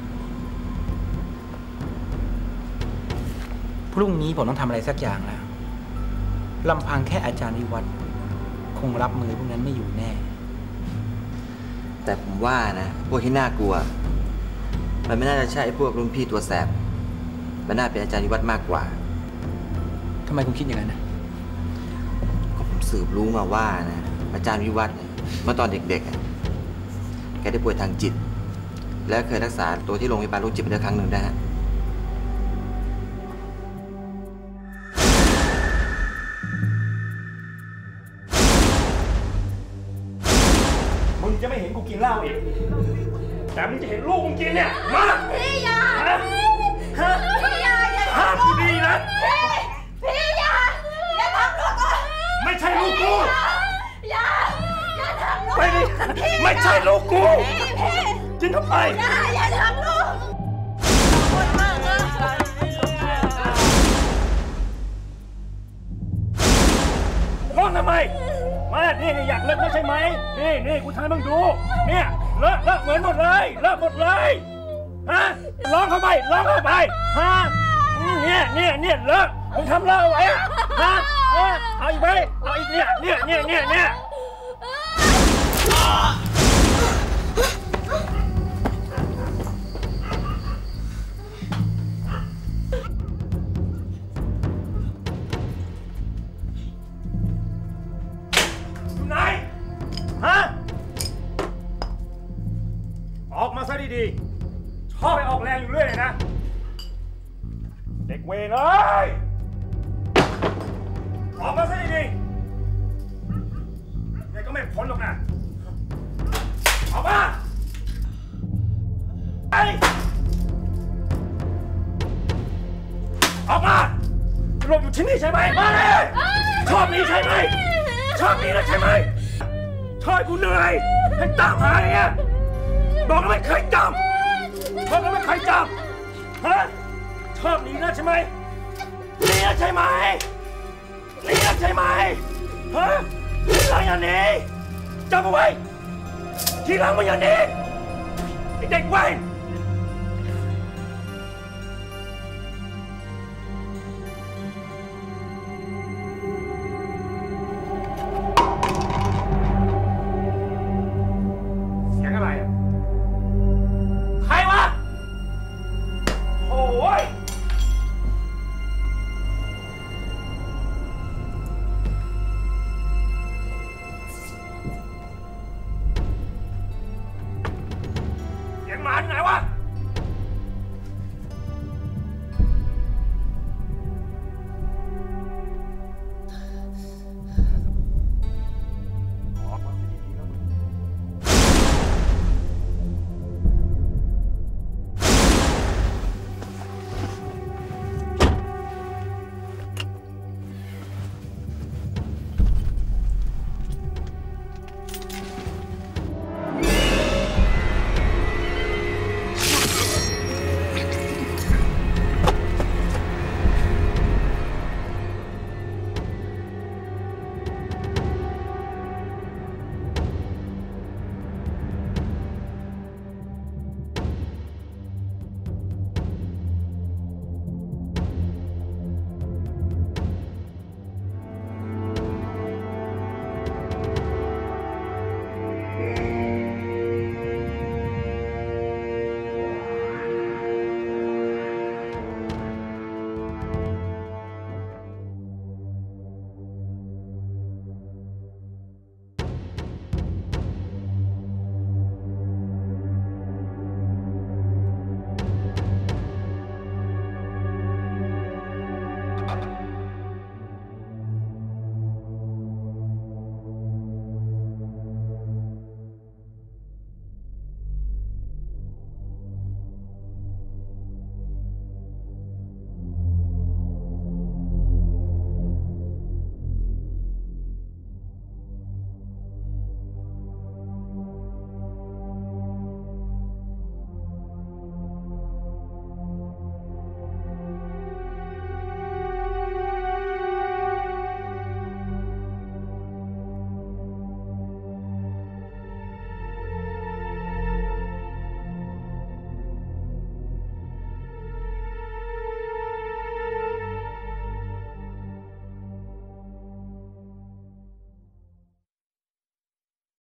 พรุ่งนี้ผมต้องทำอะไรสักอย่างแล้วลำพังแค่อาจารย์วิวัฒน์คงรับมือพวกนั้นไม่อยู่แน่แต่ผมว่านะพวกที่น่ากลัวมันไม่น่าจะใช่พวกรุ่นพี่ตัวแสบมันน่าเป็นอาจารย์วิวัฒน์มากกว่าทำไมคุณคิดอย่างนั้นนะก็ผมสืบรู้มาว่านะอาจารย์วิวัฒน์เนี่ยเมื่อตอนเด็กๆแกได้ป่วยทางจิตและเคยรักษาตัวที่โรงพยาบาลโรคจิตมาแล้วครั้งหนึ่งนะฮะมึงจะไม่เห็นกูกินเหล้าอีกแต่มึงจะเห็นลูกมึงกินเนี่ยมาพี่ยาฮะพี่ยาห้ามกูดีนะพี่ยาอย่าทำลูกไม่ใช่ลูกกูอย่าอย่าทำลูกไปดิไม่ใช่ลูกกูกินเข้าไปอย่าอย่าทำลูกร้องทำไมมานี่นี่อยากเลิกไม่ใช่ไหมนี่นี่กูทำให้มึงดูเนี่ยเลอะเลอะเหมือนหมดเลยเลอะหมดเลยฮะร้องเข้าไปร้องเข้าไปฮะเนี่ยเนี่ยเนี่ยเลอะมึงทำเลอะเอาไว้ฮะเอาอีกไหมเอาอีกเนี่ยเนี่ยเนี่ยเนี่ยเนี่ยไหนฮะออกมาซะดีๆชอบไปออกแรงอยู่เรื่อยเลยนะเด็กเวรเลยออกมาซะดีๆใช่ไหมมาเลยชอบนี้ใช่ไหมชอบนี้นะใช่ไหมชอบกูเหนื่อยให้ตามหาเนี่ยบอกแล้วไม่เคยจำบอกแล้วไม่เคยจำฮะชอบนี้นะใช่ไหมนี่นะใช่ไหมนี่นะใช่ไหมฮะทีหลังอย่างนี้จำเอาไว้ทีหลังมันอย่างนี้ไอ้เด็กเว้ยเสียงอะไรอ่ะใครวะโอ้ยเสียงหมาที่ไหนวะ